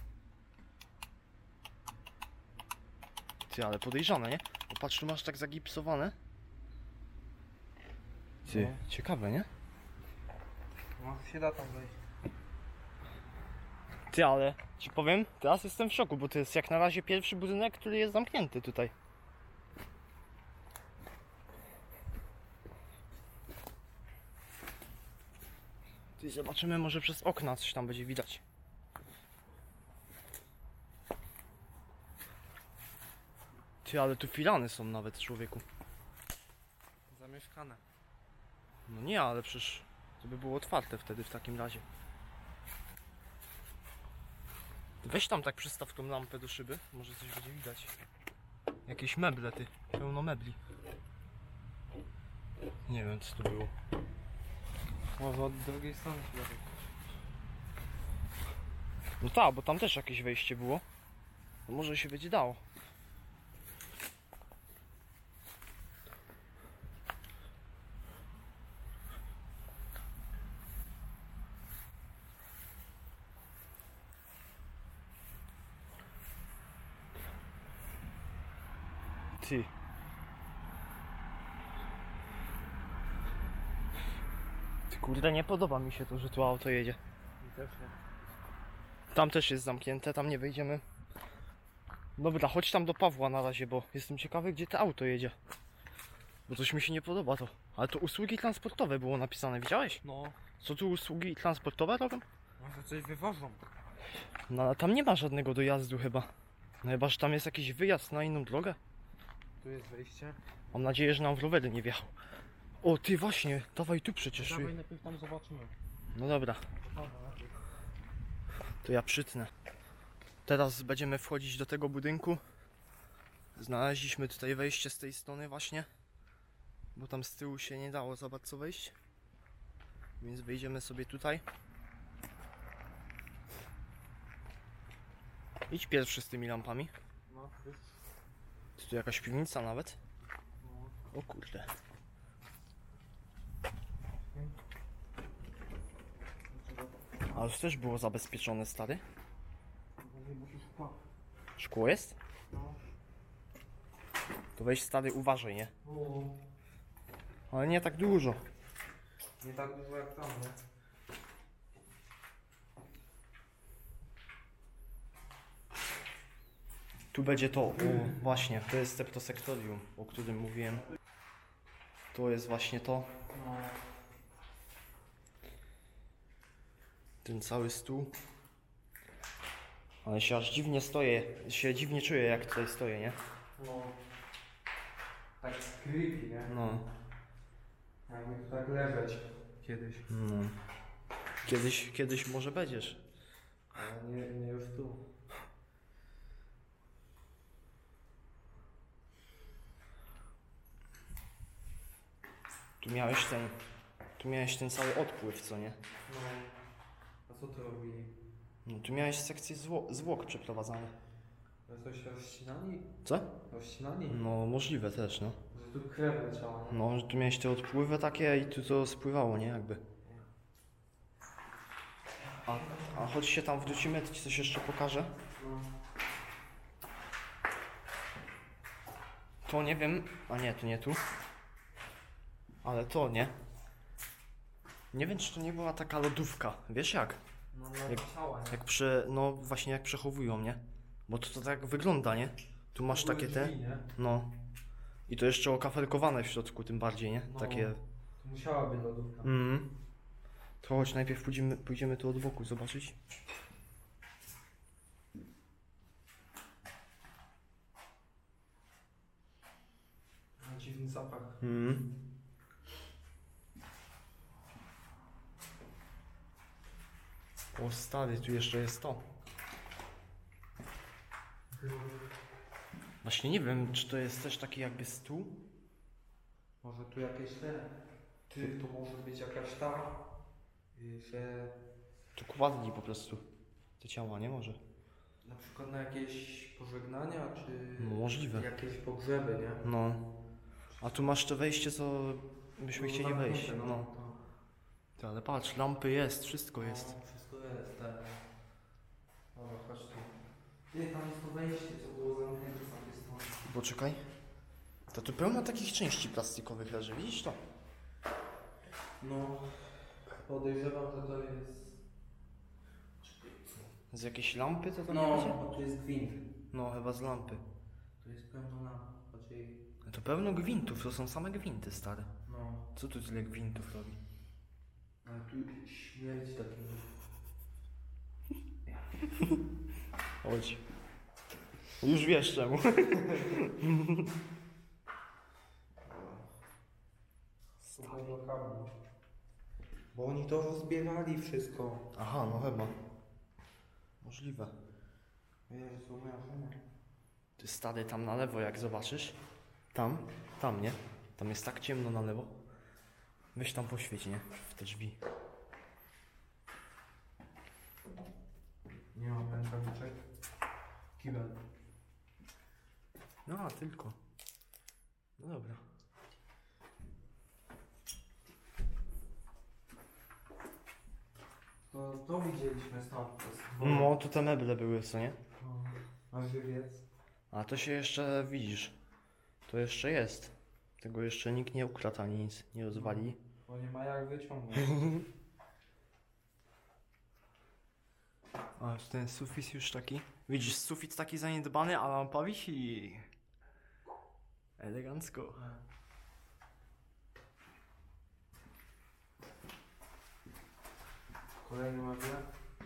Ty, ale podejrzane, nie? Bo patrz, tu masz tak zagipsowane. Ty, No. ciekawe, nie? No się da tam wejść. Ty, ale ci powiem, teraz jestem w szoku, bo to jest jak na razie pierwszy budynek, który jest zamknięty tutaj. Ty, zobaczymy, może przez okna coś tam będzie widać. Ty, ale tu filany są nawet, człowieku. Zamieszkane. No nie, ale przecież to by było otwarte wtedy w takim razie. Weź tam tak przystaw tą lampę do szyby, może coś będzie widać. Jakieś meble, ty, pełno mebli. Nie wiem, co to było. Może od drugiej strony się da. No tak, bo tam też jakieś wejście było. No może się będzie dało. Ty. Ty kurde, nie podoba mi się to, że tu auto jedzie. I też nie. Tam też jest zamknięte, tam nie wejdziemy. Dobra, chodź tam do Pawła na razie, bo jestem ciekawy, gdzie to auto jedzie. Bo coś mi się nie podoba to. Ale to usługi transportowe było napisane, widziałeś? No, Co tu usługi transportowe robią? może coś wywożą. No ale tam nie ma żadnego dojazdu chyba. No chyba, że tam jest jakiś wyjazd na inną drogę. Tu jest wejście. Mam nadzieję, że nam w rowery nie wjechał. O, ty właśnie, dawaj tu przecież. Dawaj najpierw tam zobaczymy. No dobra, to ja przytnę. Teraz będziemy wchodzić do tego budynku. Znaleźliśmy tutaj wejście z tej strony właśnie. Bo tam z tyłu się nie dało za bardzo wejść. Więc wejdziemy sobie tutaj. Idź pierwszy z tymi lampami. No, już. Jest tu jakaś piwnica nawet? No. O kurde. Ale to też było zabezpieczone, stary. Nie musisz wpaść. Szkło jest? No. To weź, stary, uważaj, nie? O, Ale nie tak dużo. nie tak dużo jak tam, nie? Tu będzie to, o, właśnie, to jest septosektorium, o którym mówiłem. To jest właśnie to, No. ten cały stół. Ale się aż dziwnie stoję, się dziwnie czuję, jak tutaj stoję, nie? No. Tak creepy, nie? No, Jakby tu tak leżeć kiedyś. no. Kiedyś może będziesz. Ale nie już tu. Tu miałeś ten cały odpływ, co nie? No. A co tu robili? No, tu miałeś sekcję zwłok przeprowadzane. To coś rozcinali? Co? Rozcinali? No, możliwe też, no. Że tu krew leciała, nie? No, że tu miałeś te odpływy takie i tu to spływało, nie? Jakby. A choć się tam wrócimy, to ci coś jeszcze pokażę. No. To nie wiem, a nie, to nie tu. Ale to nie. Nie wiem, czy to nie była taka lodówka. Wiesz jak? No, Jak- ciała, nie? No właśnie jak przechowują, nie? Bo to tak wygląda, nie? Tu masz takie te. Drzwi, nie? No. I to jeszcze okafelkowane w środku, tym bardziej, nie? No. Takie. To musiała być lodówka. Mhm. To chodź, najpierw pójdziemy tu od boku zobaczyć. Ma dziwny zapach. Mhm. O stary, tu jeszcze jest to. Właśnie nie wiem, czy to jest też taki jakby stół? Może tu jakieś te... Ty, to może być jakaś ta... że... Tu kładli po prostu te ciała, nie? Może? Na przykład na jakieś pożegnania, czy... No, możliwe. Jakieś pogrzeby, nie? No. A tu masz to wejście, co byśmy chcieli zamknięte, wejść. No. Ty, ale patrz, lampy jest, wszystko jest. No, wszystko jest, tak. Dobra, chodź tu. Nie, tam jest to wejście, co było zamknięte z tamtej strony. Poczekaj. To tu pełno takich części plastikowych leży, widzisz to? No, podejrzewam, że to jest... Z jakiejś lampy to tam No, będzie? bo tu jest gwint. No, chyba z lampy. Tu jest pełno lamp. Znaczy, To pełno gwintów, to są same gwinty, stare. no, Co tu tyle gwintów robi? ale tu śmierć takiego. Chodź. Już wiesz czemu. Pełno kabli. Bo oni to rozbierali wszystko. Aha, no chyba. Możliwe. Jezu, moja żona. Ty stary, tam na lewo jak zobaczysz. Tam nie? Tam jest tak ciemno na lewo. Weź tam poświeć, nie? W te drzwi. Nie mam rękawiczek. Kibel. No, a tylko. No dobra. To widzieliśmy stąd. No, tu te meble były, co nie? A żywiec? A to się jeszcze widzisz. To jeszcze jest. Tego jeszcze nikt nie ukradł ani nic nie rozwali. Bo nie ma jak wyciągnąć. A ten sufit już taki. Widzisz, sufit taki zaniedbany, a lampa wisi. Elegancko. Kolejny meble.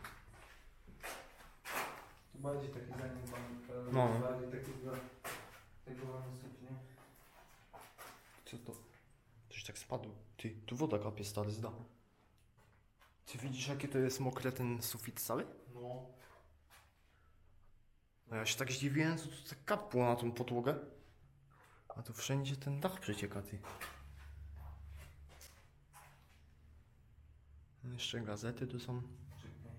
To bardziej taki zaniedbany. No. Bardziej taki zategowany syp, nie? Co to? Coś tak spadło. Ty, tu woda kapie, stary, z dachu. Ty widzisz, jakie to jest mokre ten sufit cały? No. A ja się tak zdziwiłem, co tu tak kapło na tą podłogę. A tu wszędzie ten dach przecieka, ty. Jeszcze gazety tu są. Czekaj.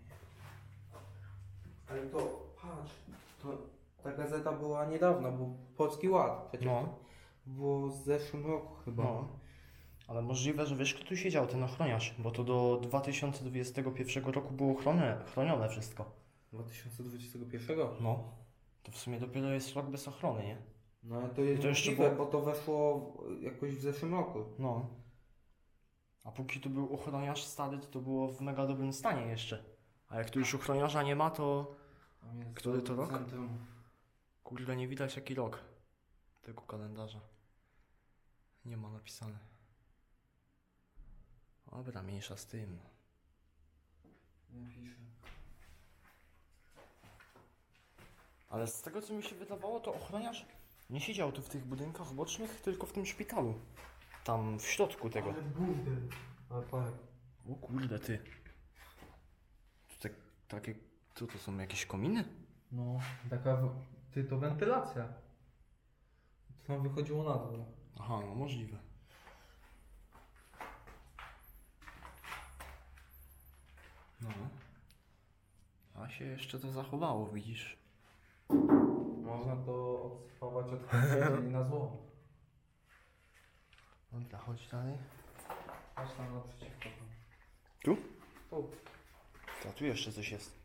Ale to, patrz, to ta gazeta była niedawno, był Polski Ład przecież. No. Było w zeszłym roku chyba. No. Ale możliwe, że wiesz, kto tu siedział, ten ochroniarz, bo to do 2021 roku było chronione wszystko. 2021? No. To w sumie dopiero jest rok bez ochrony, nie? No ale to jest I to jeszcze możliwe, było- bo to weszło jakoś w zeszłym roku. No. A póki tu był ochroniarz stary, to było w mega dobrym stanie jeszcze. A jak tu już ochroniarza nie ma, to... Tam jest Który to rok? Centrum. Kurde, nie widać jaki rok tego kalendarza. Nie ma napisane. Dobra, mniejsza z tym. Nie pisze. Ale z tego co mi się wydawało, to ochroniarz nie siedział tu w tych budynkach bocznych, tylko w tym szpitalu. Tam w środku tego. Ale burdel. Ale parę. O kurde, ty. Tu takie... Co to są, jakieś kominy? No, taka, ty to wentylacja. To tam wychodziło na dół. Aha, no możliwe. No. A się jeszcze to zachowało, widzisz? Można to odsypać od kamieni na zło. Dobra, chodź dalej. Aż tam naprzeciwko. Tu? Tu. A tu jeszcze coś jest.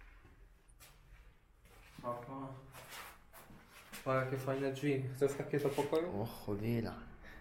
Aha. Ma jakie fajne drzwi. Chcesz takie do pokoju? O cholera.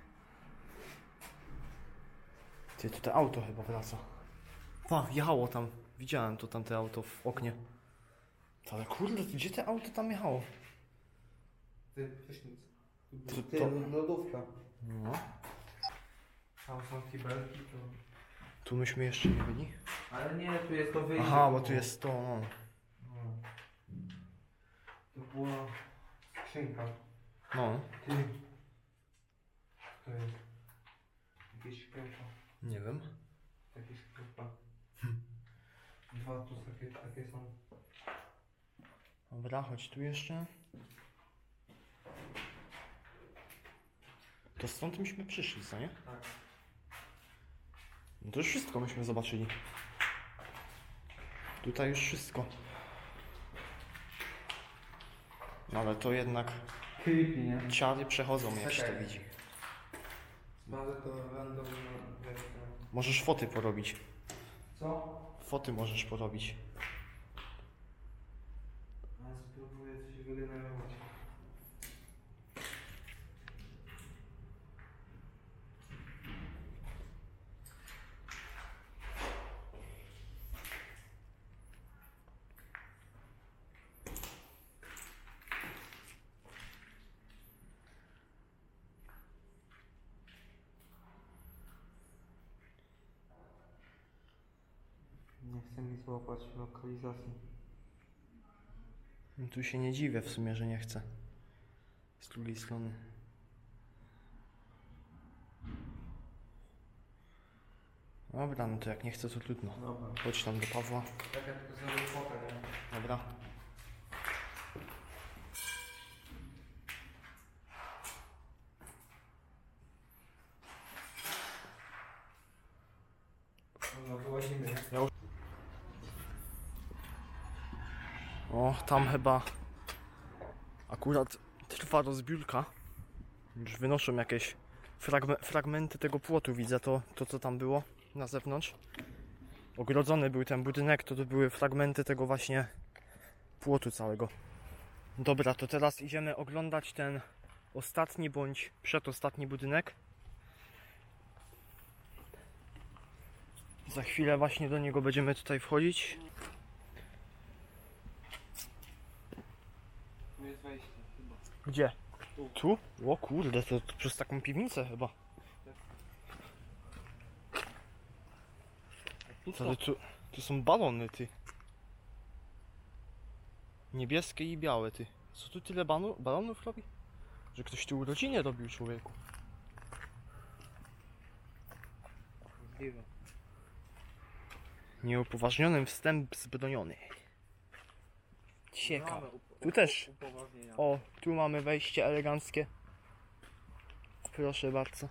Ty, tutaj auto chyba wraca. Pa, jechało tam. Widziałem to tamte auto w oknie. Ale kurde, gdzie te auto tam jechało? Ty, prysznic. To- Ty, to- lodówka. No. Tam są kibelki, to... Tu myśmy jeszcze nie byli. Ale nie, tu jest to wyjście. Aha, bo tu jest to, no. No. To była skrzynka. No, Ty. To jest jakieś szkiełka. nie wiem. Jakieś szkiełka. Dwa tu takie są. Dobra, chodź tu jeszcze. To stąd myśmy przyszli, co nie? Tak. No to już wszystko myśmy zobaczyli. Tutaj już wszystko. No ale to jednak Creepy, nie? ciary przechodzą, jak się to Czekaj. widzi. Może to będą... Możesz foty porobić. Co? Foty możesz porobić. Ale spróbuję coś wygenerować. Nie chcę mi złapać lokalizacji. No tu się nie dziwię w sumie, że nie chcę. Z drugiej strony. Dobra, no to jak nie chcę, to trudno. Dobra. Chodź tam do Pawła. Tak jak to zrobię fotę, nie? Dobra. No, wyłazimy, nie? O, tam chyba akurat trwa rozbiórka. Już wynoszą jakieś fragmenty tego płotu, widzę to co tam było na zewnątrz. Ogrodzony był ten budynek, to były fragmenty tego właśnie płotu całego. Dobra, to teraz idziemy oglądać ten ostatni bądź przedostatni budynek. Za chwilę właśnie do niego będziemy tutaj wchodzić. Tu jest wejście chyba. Gdzie? Tu? O kurde, to przez taką piwnicę chyba. Co tu są balony, ty. Niebieskie i białe, ty. Co tu tyle balonów robi? Że ktoś tu urodziny robił, człowieku. Możliwe. Nieupoważnionym wstęp zbroniony. Ciekawe. Tu też. Upoważnienia. O, tu mamy wejście eleganckie. Proszę bardzo.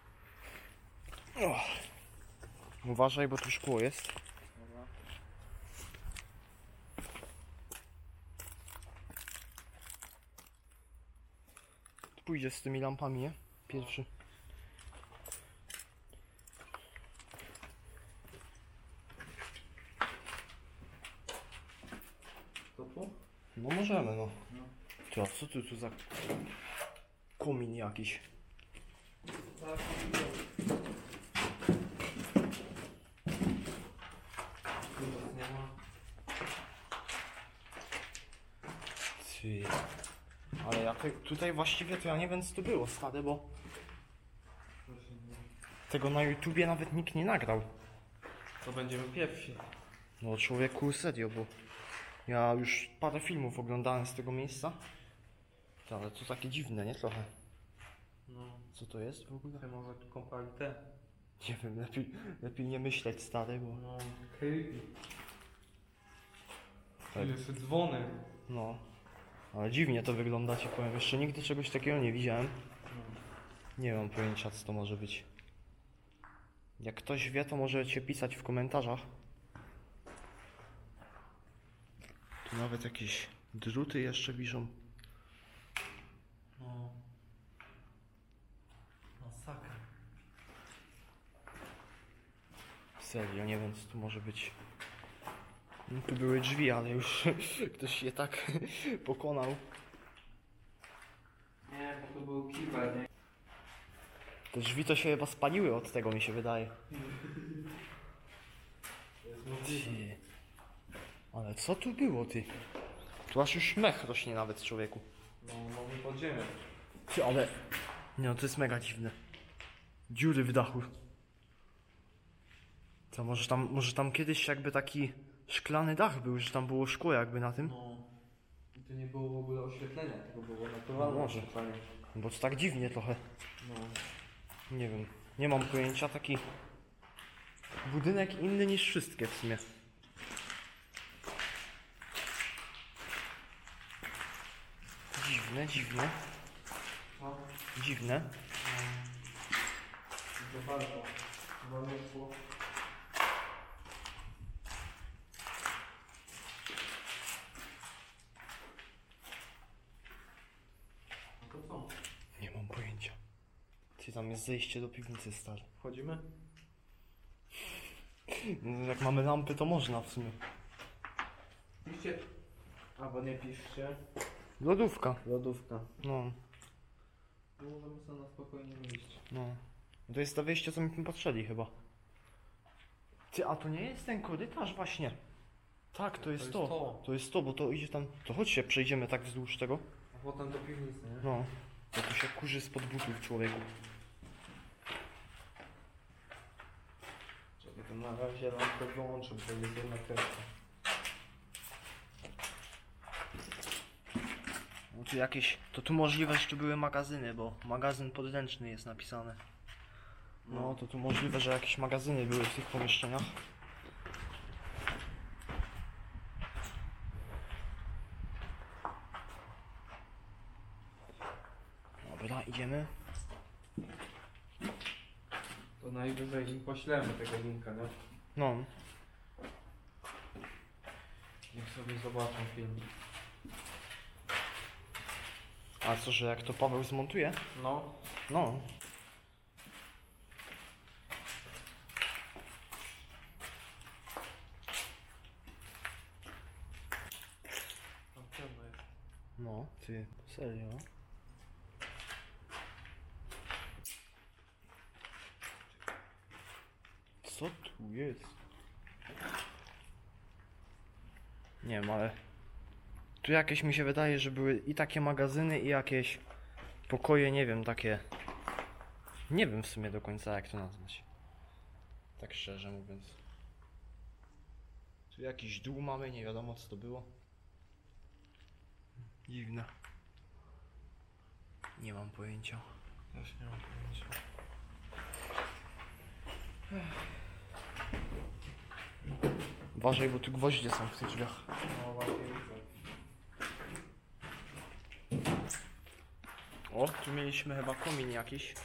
O. Uważaj, bo tu szkło jest. Dobra. Pójdzie z tymi lampami, nie? Pierwszy. To tu? No możemy, no. No. Ty, a co tu za komin jakiś? Zaraz tu nic nie ma. Ty. Ale ja tutaj właściwie to ja nie wiem co to było, stary, bo Proszę nie. tego na YouTubie nawet nikt nie nagrał. To będziemy pierwsi. No człowieku, serio, bo ja już parę filmów oglądałem z tego miejsca. Ty, ale to takie dziwne, nie? Trochę. No. Co to jest w ogóle? Ty może tu kąpali te. Nie wiem, lepiej nie myśleć, stary, bo... No. Creepy. Tak. Jeszcze dzwony. No. Ale dziwnie to wygląda, ci powiem. Jeszcze nigdy czegoś takiego nie widziałem. Nie mam pojęcia, co to może być. Jak ktoś wie, to możecie pisać w komentarzach. Tu nawet jakieś druty jeszcze wiszą. No. Masakra. Serio, nie wiem co tu może być. No, tu były drzwi, ale już ktoś je tak pokonał. Nie, bo to był kibel, nie? Te drzwi to się chyba spaliły od tego, mi się wydaje. To jest możliwe. Ty. Ale co tu było, ty? Tu aż już mech rośnie nawet, człowieku. No, mamy pod ziemią. Ty, ale... Nie no, to jest mega dziwne. Dziury w dachu. To może tam kiedyś jakby taki szklany dach był, że tam było szkło jakby na tym? No. I tu nie było w ogóle oświetlenia, tylko było No, naturalne może. oświetlenie. Bo to tak dziwnie trochę. No. Nie wiem. Nie mam pojęcia, taki budynek inny niż wszystkie w sumie. Dziwne, dziwne, No. dziwne. To bardzo. Chyba nie było. No to co? Nie mam pojęcia. Ty, tam jest zejście do piwnicy, stary. Wchodzimy? No, jak mamy lampy, to można w sumie. Piszcie. Albo nie piszcie. Lodówka. Lodówka. No, Możemy sobie na spokojnie wyjść. no. To jest to wyjście, co myśmy patrzyli chyba. Ty, a to nie jest ten korytarz właśnie? Tak, to jest to. To jest to, bo to idzie tam... To chodźcie, przejdziemy tak wzdłuż tego. A potem do piwnicy, nie? No. Bo to się kurzy spod butów człowieku. Czekaj, to na razie lampę wyłączę, bo jest jedna kreska. No tu jakieś... To tu możliwe, że tu były magazyny, bo magazyn podręczny jest napisane. No, to tu możliwe, że jakieś magazyny były w tych pomieszczeniach. Dobra, idziemy. To najwyżej im poślemy tego linka, nie? No. Niech sobie zobaczą film. A co, że jak to Paweł zmontuje? No. No. Tam ciemno jest. No, ty, serio? Co tu jest? Nie wiem, ale... Tu jakieś mi się wydaje, że były i takie magazyny, i jakieś pokoje, nie wiem, takie... Nie wiem w sumie do końca, jak to nazwać. Tak szczerze mówiąc. Tu jakiś dół mamy, nie wiadomo co to było. Dziwne. Nie mam pojęcia. Też nie mam pojęcia. Uważaj, bo tu gwoździe są w tych drzwiach. No właśnie widzę. O, tu mieliśmy chyba komin jakiś.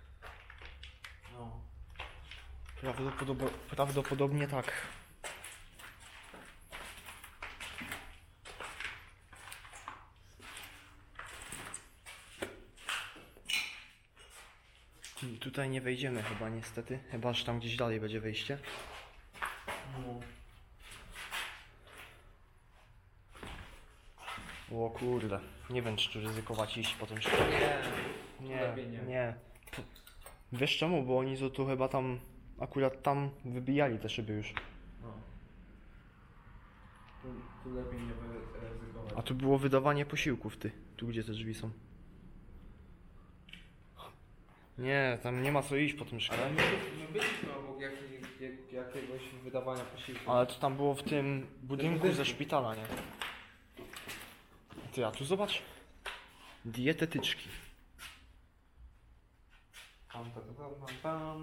No. Prawdopodobnie tak. Tutaj nie wejdziemy chyba niestety, chyba że tam gdzieś dalej będzie wejście. No. O kurde, nie wiem czy tu ryzykować iść po tym szkole. Nie, lepiej nie. nie. Wiesz czemu? Bo oni to tu chyba tam, akurat tam wybijali te szyby już. No. Tu lepiej nie ryzykować. A tu było wydawanie posiłków, ty. Tu gdzie te drzwi są. Nie, tam nie ma co iść po tym szkole. Ale my byliśmy obok jakiegoś wydawania posiłku. Ale to tam było w tym budynku budynku. ze szpitala, nie? Ty, a tu zobacz. Dietetyczki. Tam, tam, tam, tam, tam.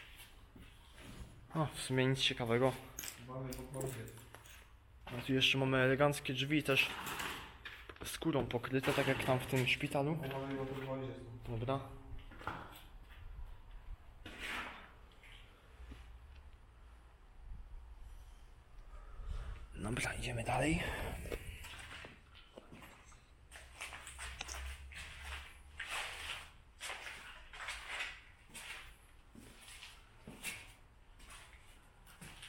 O, w sumie nic ciekawego. Mamy pokoje. A tu jeszcze mamy eleganckie drzwi też skórą pokryte, tak jak tam w tym szpitalu. Mamy pokoje. Dobra. Dobra, idziemy dalej.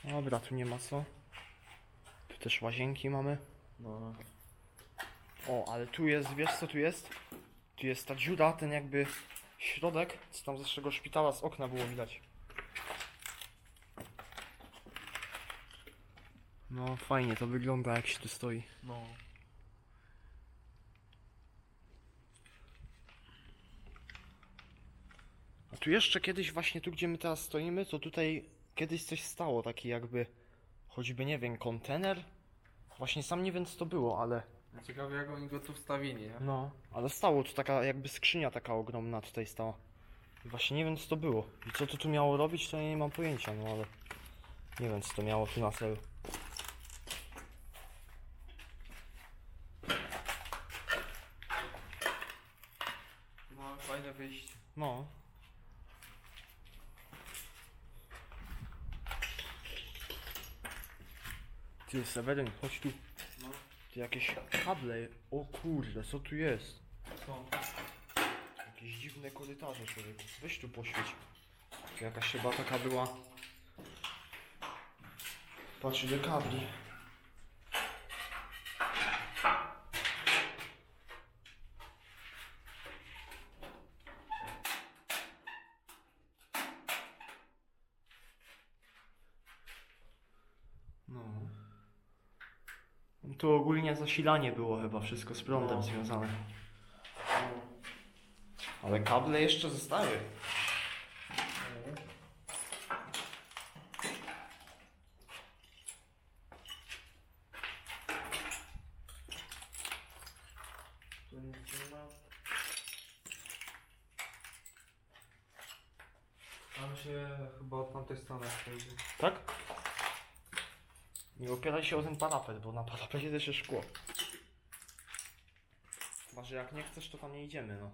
Dobra, tu nie ma co. Tu też łazienki mamy. No. O, ale tu jest, wiesz co tu jest? Tu jest ta dziura, ten jakby środek, co tam ze naszego szpitala z okna było widać. No fajnie to wygląda jak się tu stoi. No. A tu jeszcze kiedyś właśnie tu gdzie my teraz stoimy, to tutaj kiedyś coś stało, taki jakby choćby nie wiem, kontener? Właśnie sam nie wiem co to było, ale Ciekawe jak oni go tu wstawili, nie? no, ale stało tu taka jakby skrzynia taka ogromna tutaj stała. I właśnie nie wiem co to było. I co to tu miało robić, to ja nie mam pojęcia, no ale nie wiem co to miało tu na celu. No, fajne wyjście. No. Ty, Seweryn, chodź tu. No. Tu jakieś kable. O kurde, co tu jest? Co? Jakieś dziwne korytarze, człowieku. Weź tu poświeć. Tu jakaś chyba taka była. Patrz ile kabli. No. Tu ogólnie zasilanie było chyba, wszystko z prądem No. związane. Ale kable jeszcze zostały. Tu nic nie ma. Tam się chyba od tamtej strony przejdzie. Tak? Nie opieraj się o ten parapet, bo na parapecie też jest szkło. Chyba, że jak nie chcesz, to tam nie idziemy, no.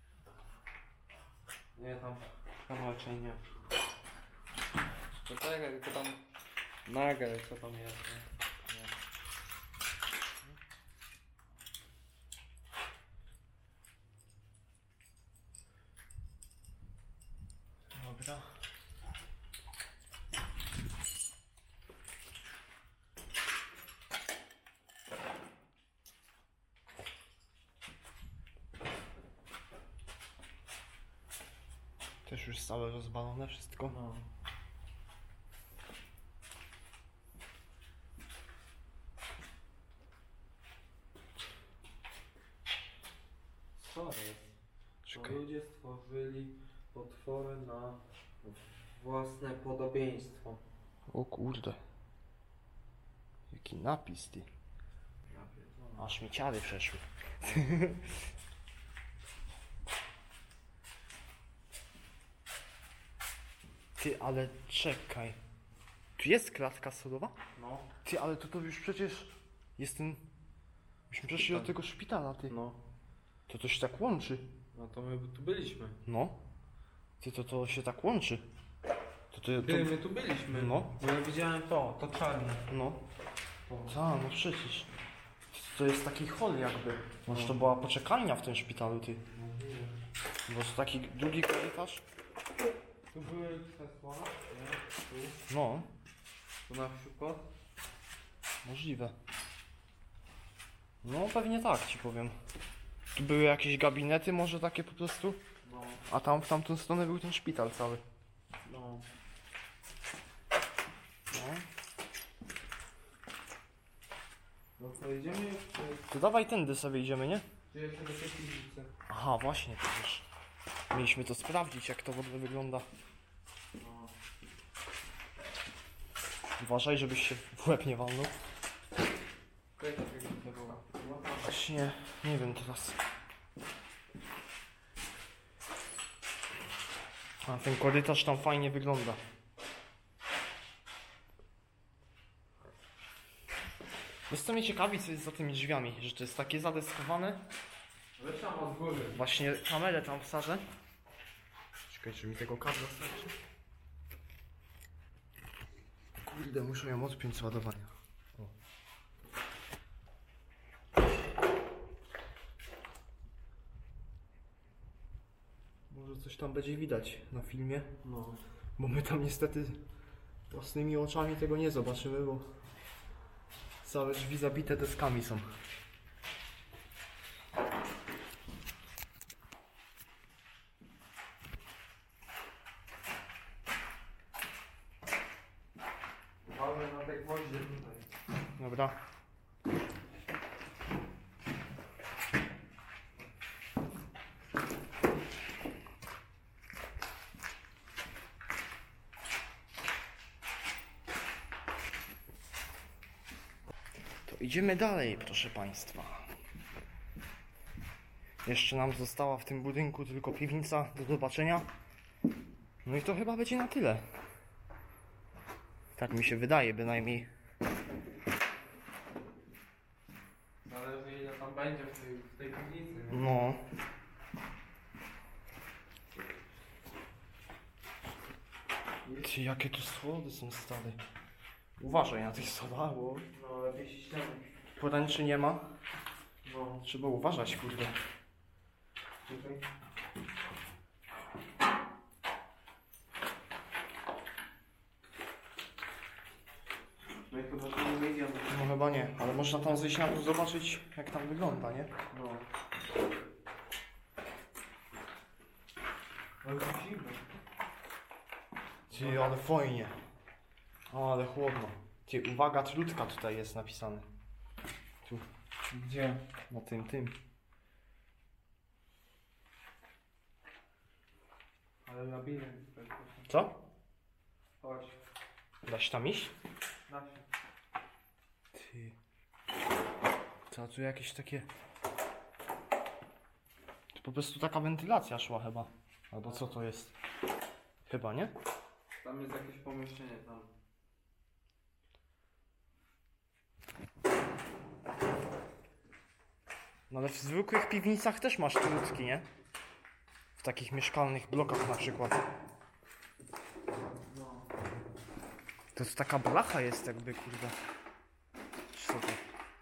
Nie, tam raczej nie. Poczekaj, tylko tam nagraj co tam jest. Nie. Dobra. Też już całe rozbalone wszystko. No. Co jest? Czekaj. Ludzie stworzyli potwory na własne podobieństwo. O kurde. Jaki napis ty. Ja pierdolę. Aż mi ciary przeszły. Ty, ale czekaj. Tu jest klatka schodowa? No, Ty, ale to już przecież jest ten... Myśmy przeszli do tego szpitala, ty. no. To się tak łączy. No to my tu byliśmy. No. Ty, to się tak łączy. To... My tu byliśmy. No. Bo ja widziałem to czarne. No. To. Tak, no przecież. To jest taki hol jakby. Może to była poczekalnia w tym szpitalu, ty. Bo to taki długi korytarz. Tu były krzesła, nie? No, Tu na przykład. możliwe. No pewnie tak ci powiem. Tu były jakieś gabinety może takie po prostu. No, A tam w tamtą stronę był ten szpital cały. no. No. No to idziemy jeszcze, To dawaj tędy sobie idziemy, nie? jeszcze do tej piwnicy. Aha, właśnie przecież. Mieliśmy to sprawdzić jak to w ogóle wygląda. No. Uważaj, żebyś się w łeb nie walnął. Która ta piwnica była? Była tam. Właśnie, nie wiem teraz. A ten korytarz tam fajnie wygląda. Wiesz co mnie ciekawi, co jest za tymi drzwiami, że to jest takie zadeskowane. Ale tam od góry. Właśnie kamerę tam wsadzę. Czekaj, czy mi tego kabla starczy? Kurde, muszę ją odpiąć z ładowania. O. Może coś tam będzie widać na filmie, No. bo my tam niestety Własnymi oczami tego nie zobaczymy, bo całe drzwi zabite deskami są. Uważaj na te gwoździe tutaj. Dobra. To idziemy dalej, proszę Państwa. Jeszcze nam została w tym budynku tylko piwnica do zobaczenia. No i to chyba będzie na tyle. Tak mi się wydaje, bynajmniej. Zależy ile tam będzie w tej piwnicy. nie? No. Ty, jakie tu schody są stare. Uważaj na tych schodach, bo No, jakieś ściany. poręczy nie ma. No, Trzeba uważać, kurde. tutaj. No i chyba to nie idziemy. No chyba nie, ale można tam zejść na dół, zobaczyć jak tam wygląda, nie? No. Ale to zimno. Ty, ale fajnie. O, ale chłodno. Ty, uwaga, trutka tutaj jest napisane. Tu, Gdzie? na tym. Ale labirynt. Co? Chodź. Da się tam iść? Na się. Ty. Co, tu jakieś takie... To po prostu taka wentylacja szła chyba. Albo co to jest? Chyba, nie? Tam jest jakieś pomieszczenie tam. No ale w zwykłych piwnicach też masz trutki, nie? W takich mieszkalnych blokach na przykład. No. To jest taka blacha jest jakby, kurde. Co to?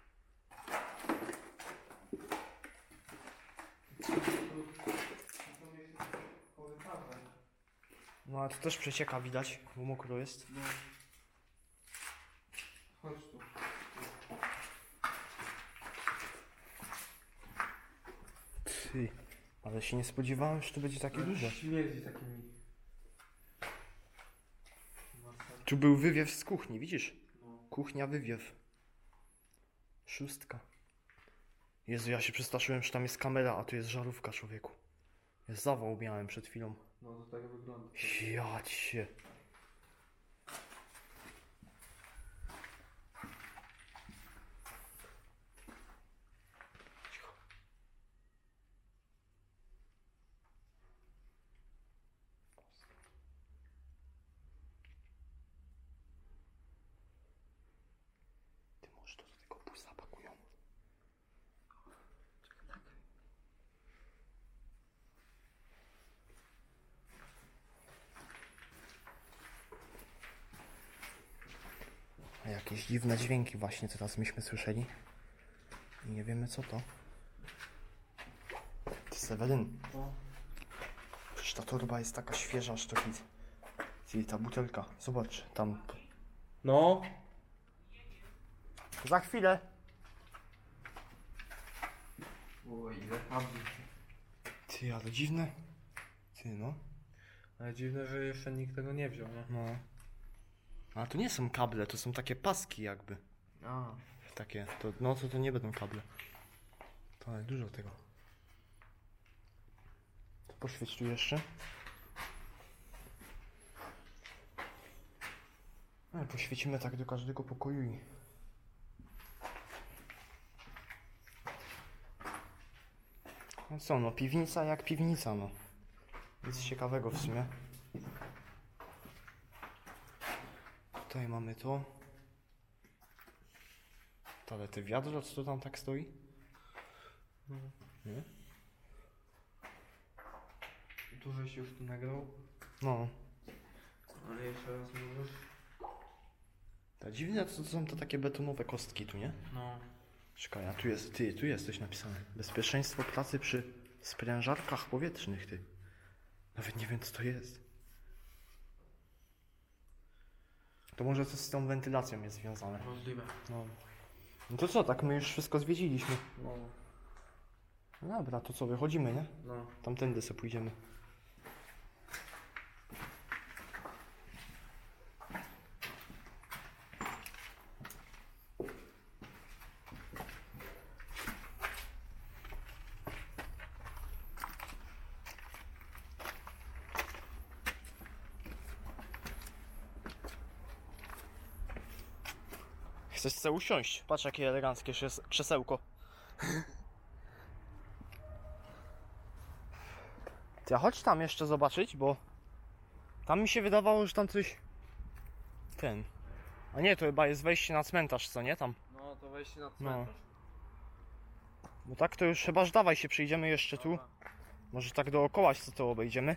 No ale to też przecieka widać, bo mokro jest. No. Chodź tu. Ty, ale się nie spodziewałem, że to będzie takie duże. Śmierdzi takimi. Tu był wywiew z kuchni, widzisz? No. Kuchnia, wywiew. 6. Jezu, ja się przestraszyłem, że tam jest kamera, a tu jest żarówka, człowieku. Ja zawał miałem przed chwilą. No to tak wygląda. Ja cię. Cicho. Ty może to do tego busa pakują. A jakieś dziwne dźwięki właśnie teraz myśmy słyszeli. I nie wiemy co to. Ty, Sewelyn. No. Przecież ta torba jest taka świeża, aż to widzę. Ty, ta butelka. Zobacz, tam. No. Za chwilę. Oj, ile kabli. Ty, ale dziwne. Ty, no. Ale dziwne, że jeszcze nikt tego nie wziął, nie? No. A to nie są kable, to są takie paski jakby. A. Takie, to, no to nie będą kable. To ale dużo tego. To poświeć tu jeszcze. No, poświecimy tak do każdego pokoju i... No co, no piwnica jak piwnica, no. Nic ciekawego w sumie. Tutaj mamy to. Ale te wiadro, co to tam tak stoi? Nie? Tu żeś już tu nagrał. No. Ale jeszcze raz mówisz. Ta dziwne to są to takie betonowe kostki tu, nie? No. Czekaj, a tu jest, ty, tu jest coś napisane. Bezpieczeństwo pracy przy sprężarkach powietrznych, ty. Nawet nie wiem co to jest. To może coś z tą wentylacją jest związane. Możliwe. No. No to co, tak my już wszystko zwiedziliśmy. No. No dobra, to co, wychodzimy, nie? No. Tamtędy sobie pójdziemy. Chcesz sobie usiąść? Patrz jakie eleganckie krzesełko. Ty, a chodź tam jeszcze zobaczyć, bo tam mi się wydawało, że tam coś... Ten... A nie, to chyba jest wejście na cmentarz, co nie? Tam. No to wejście na No. cmentarz. No tak to już chyba, że dawaj się przyjdziemy jeszcze tu. Może tak dookoła co to obejdziemy.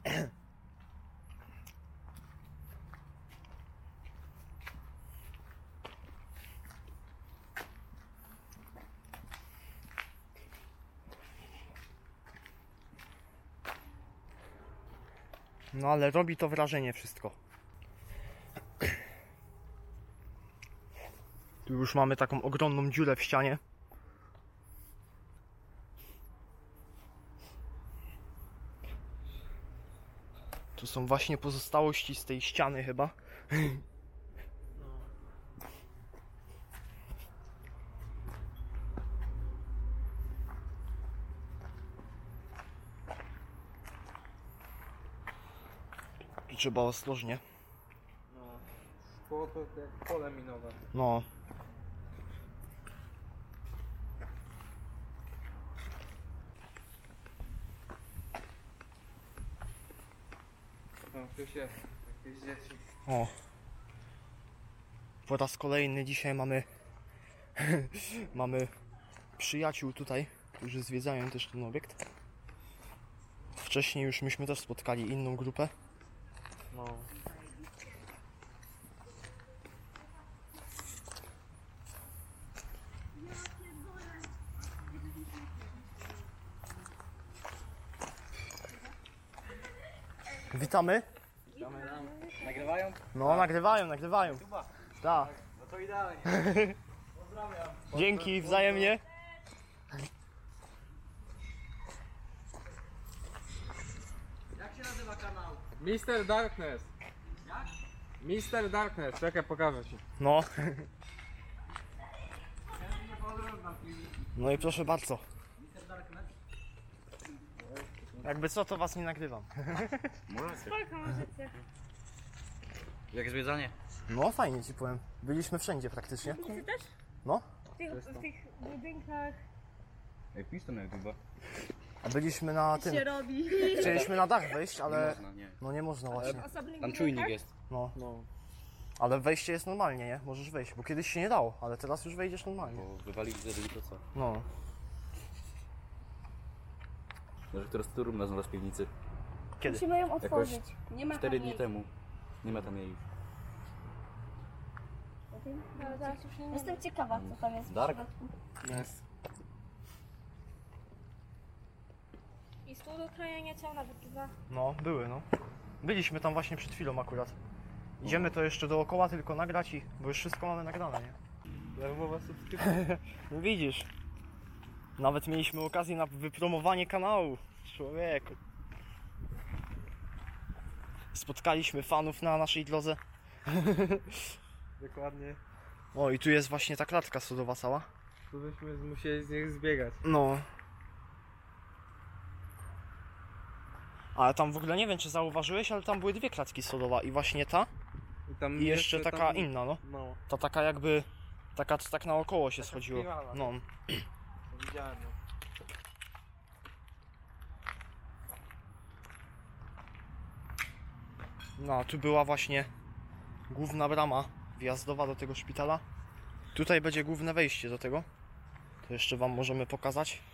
No ale robi to wrażenie wszystko. Tu już mamy taką ogromną dziurę w ścianie. Tu są właśnie pozostałości z tej ściany chyba. Tu trzeba ostrożnie. No. Było to jak pole minowe. No. No, ktoś jest. Jakieś dzieci. O. Po raz kolejny dzisiaj mamy mamy przyjaciół tutaj, którzy zwiedzają też ten obiekt. Wcześniej już myśmy też spotkali inną grupę. No. Witamy. Nagrywają? No, nagrywają. Tak. No to idealnie. Dzięki, wzajemnie. Jak się nazywa kanał? Mr. Darkness. Jak? Mr. Darkness, czekaj, pokażę ci. No. No i proszę bardzo. Jakby co, to was nie nagrywam. Spoko, możecie. Jak zwiedzanie? No fajnie ci powiem. Byliśmy wszędzie praktycznie. Ty też? No. W tych budynkach Jak pisz to na YouTube? A byliśmy na tym. się robi. Chcieliśmy na dach wejść, ale Można, nie. no nie można właśnie. Osobnych Tam czujnik jest. No. No. Ale wejście jest normalnie, nie? Możesz wejść, bo kiedyś się nie dało, ale teraz już wejdziesz normalnie. Bo wywalili, zrobili to co? No. Może teraz tu rum znalazł w piwnicy. Kiedy? Musimy ją otworzyć. Nie ma 4 tam dni jej. temu. Nie ma tam jej już. Jestem ciekawa, co tam jest w Dark? środku. Jest. I stół do krojenia ciał nawet dwa. No, były, no. Byliśmy tam właśnie przed chwilą akurat. Idziemy to jeszcze dookoła tylko nagrać i... Bo już wszystko mamy nagrane, nie? Darmowa subskrypcja. No widzisz. Nawet mieliśmy okazję na wypromowanie kanału. Człowieku. Spotkaliśmy fanów na naszej drodze. Dokładnie. O, i tu jest właśnie ta klatka sodowa cała. Tu byśmy musieli z nich zbiegać. No. Ale tam w ogóle nie wiem, czy zauważyłeś, ale tam były dwie klatki sodowa i właśnie ta I tam i jeszcze taka tam... inna, no. No, Ta taka jakby, taka co tak naokoło się schodziło. spirala. No. to widziałem. No. No, a tu była właśnie główna brama wjazdowa do tego szpitala. Tutaj będzie główne wejście do tego. To jeszcze wam możemy pokazać.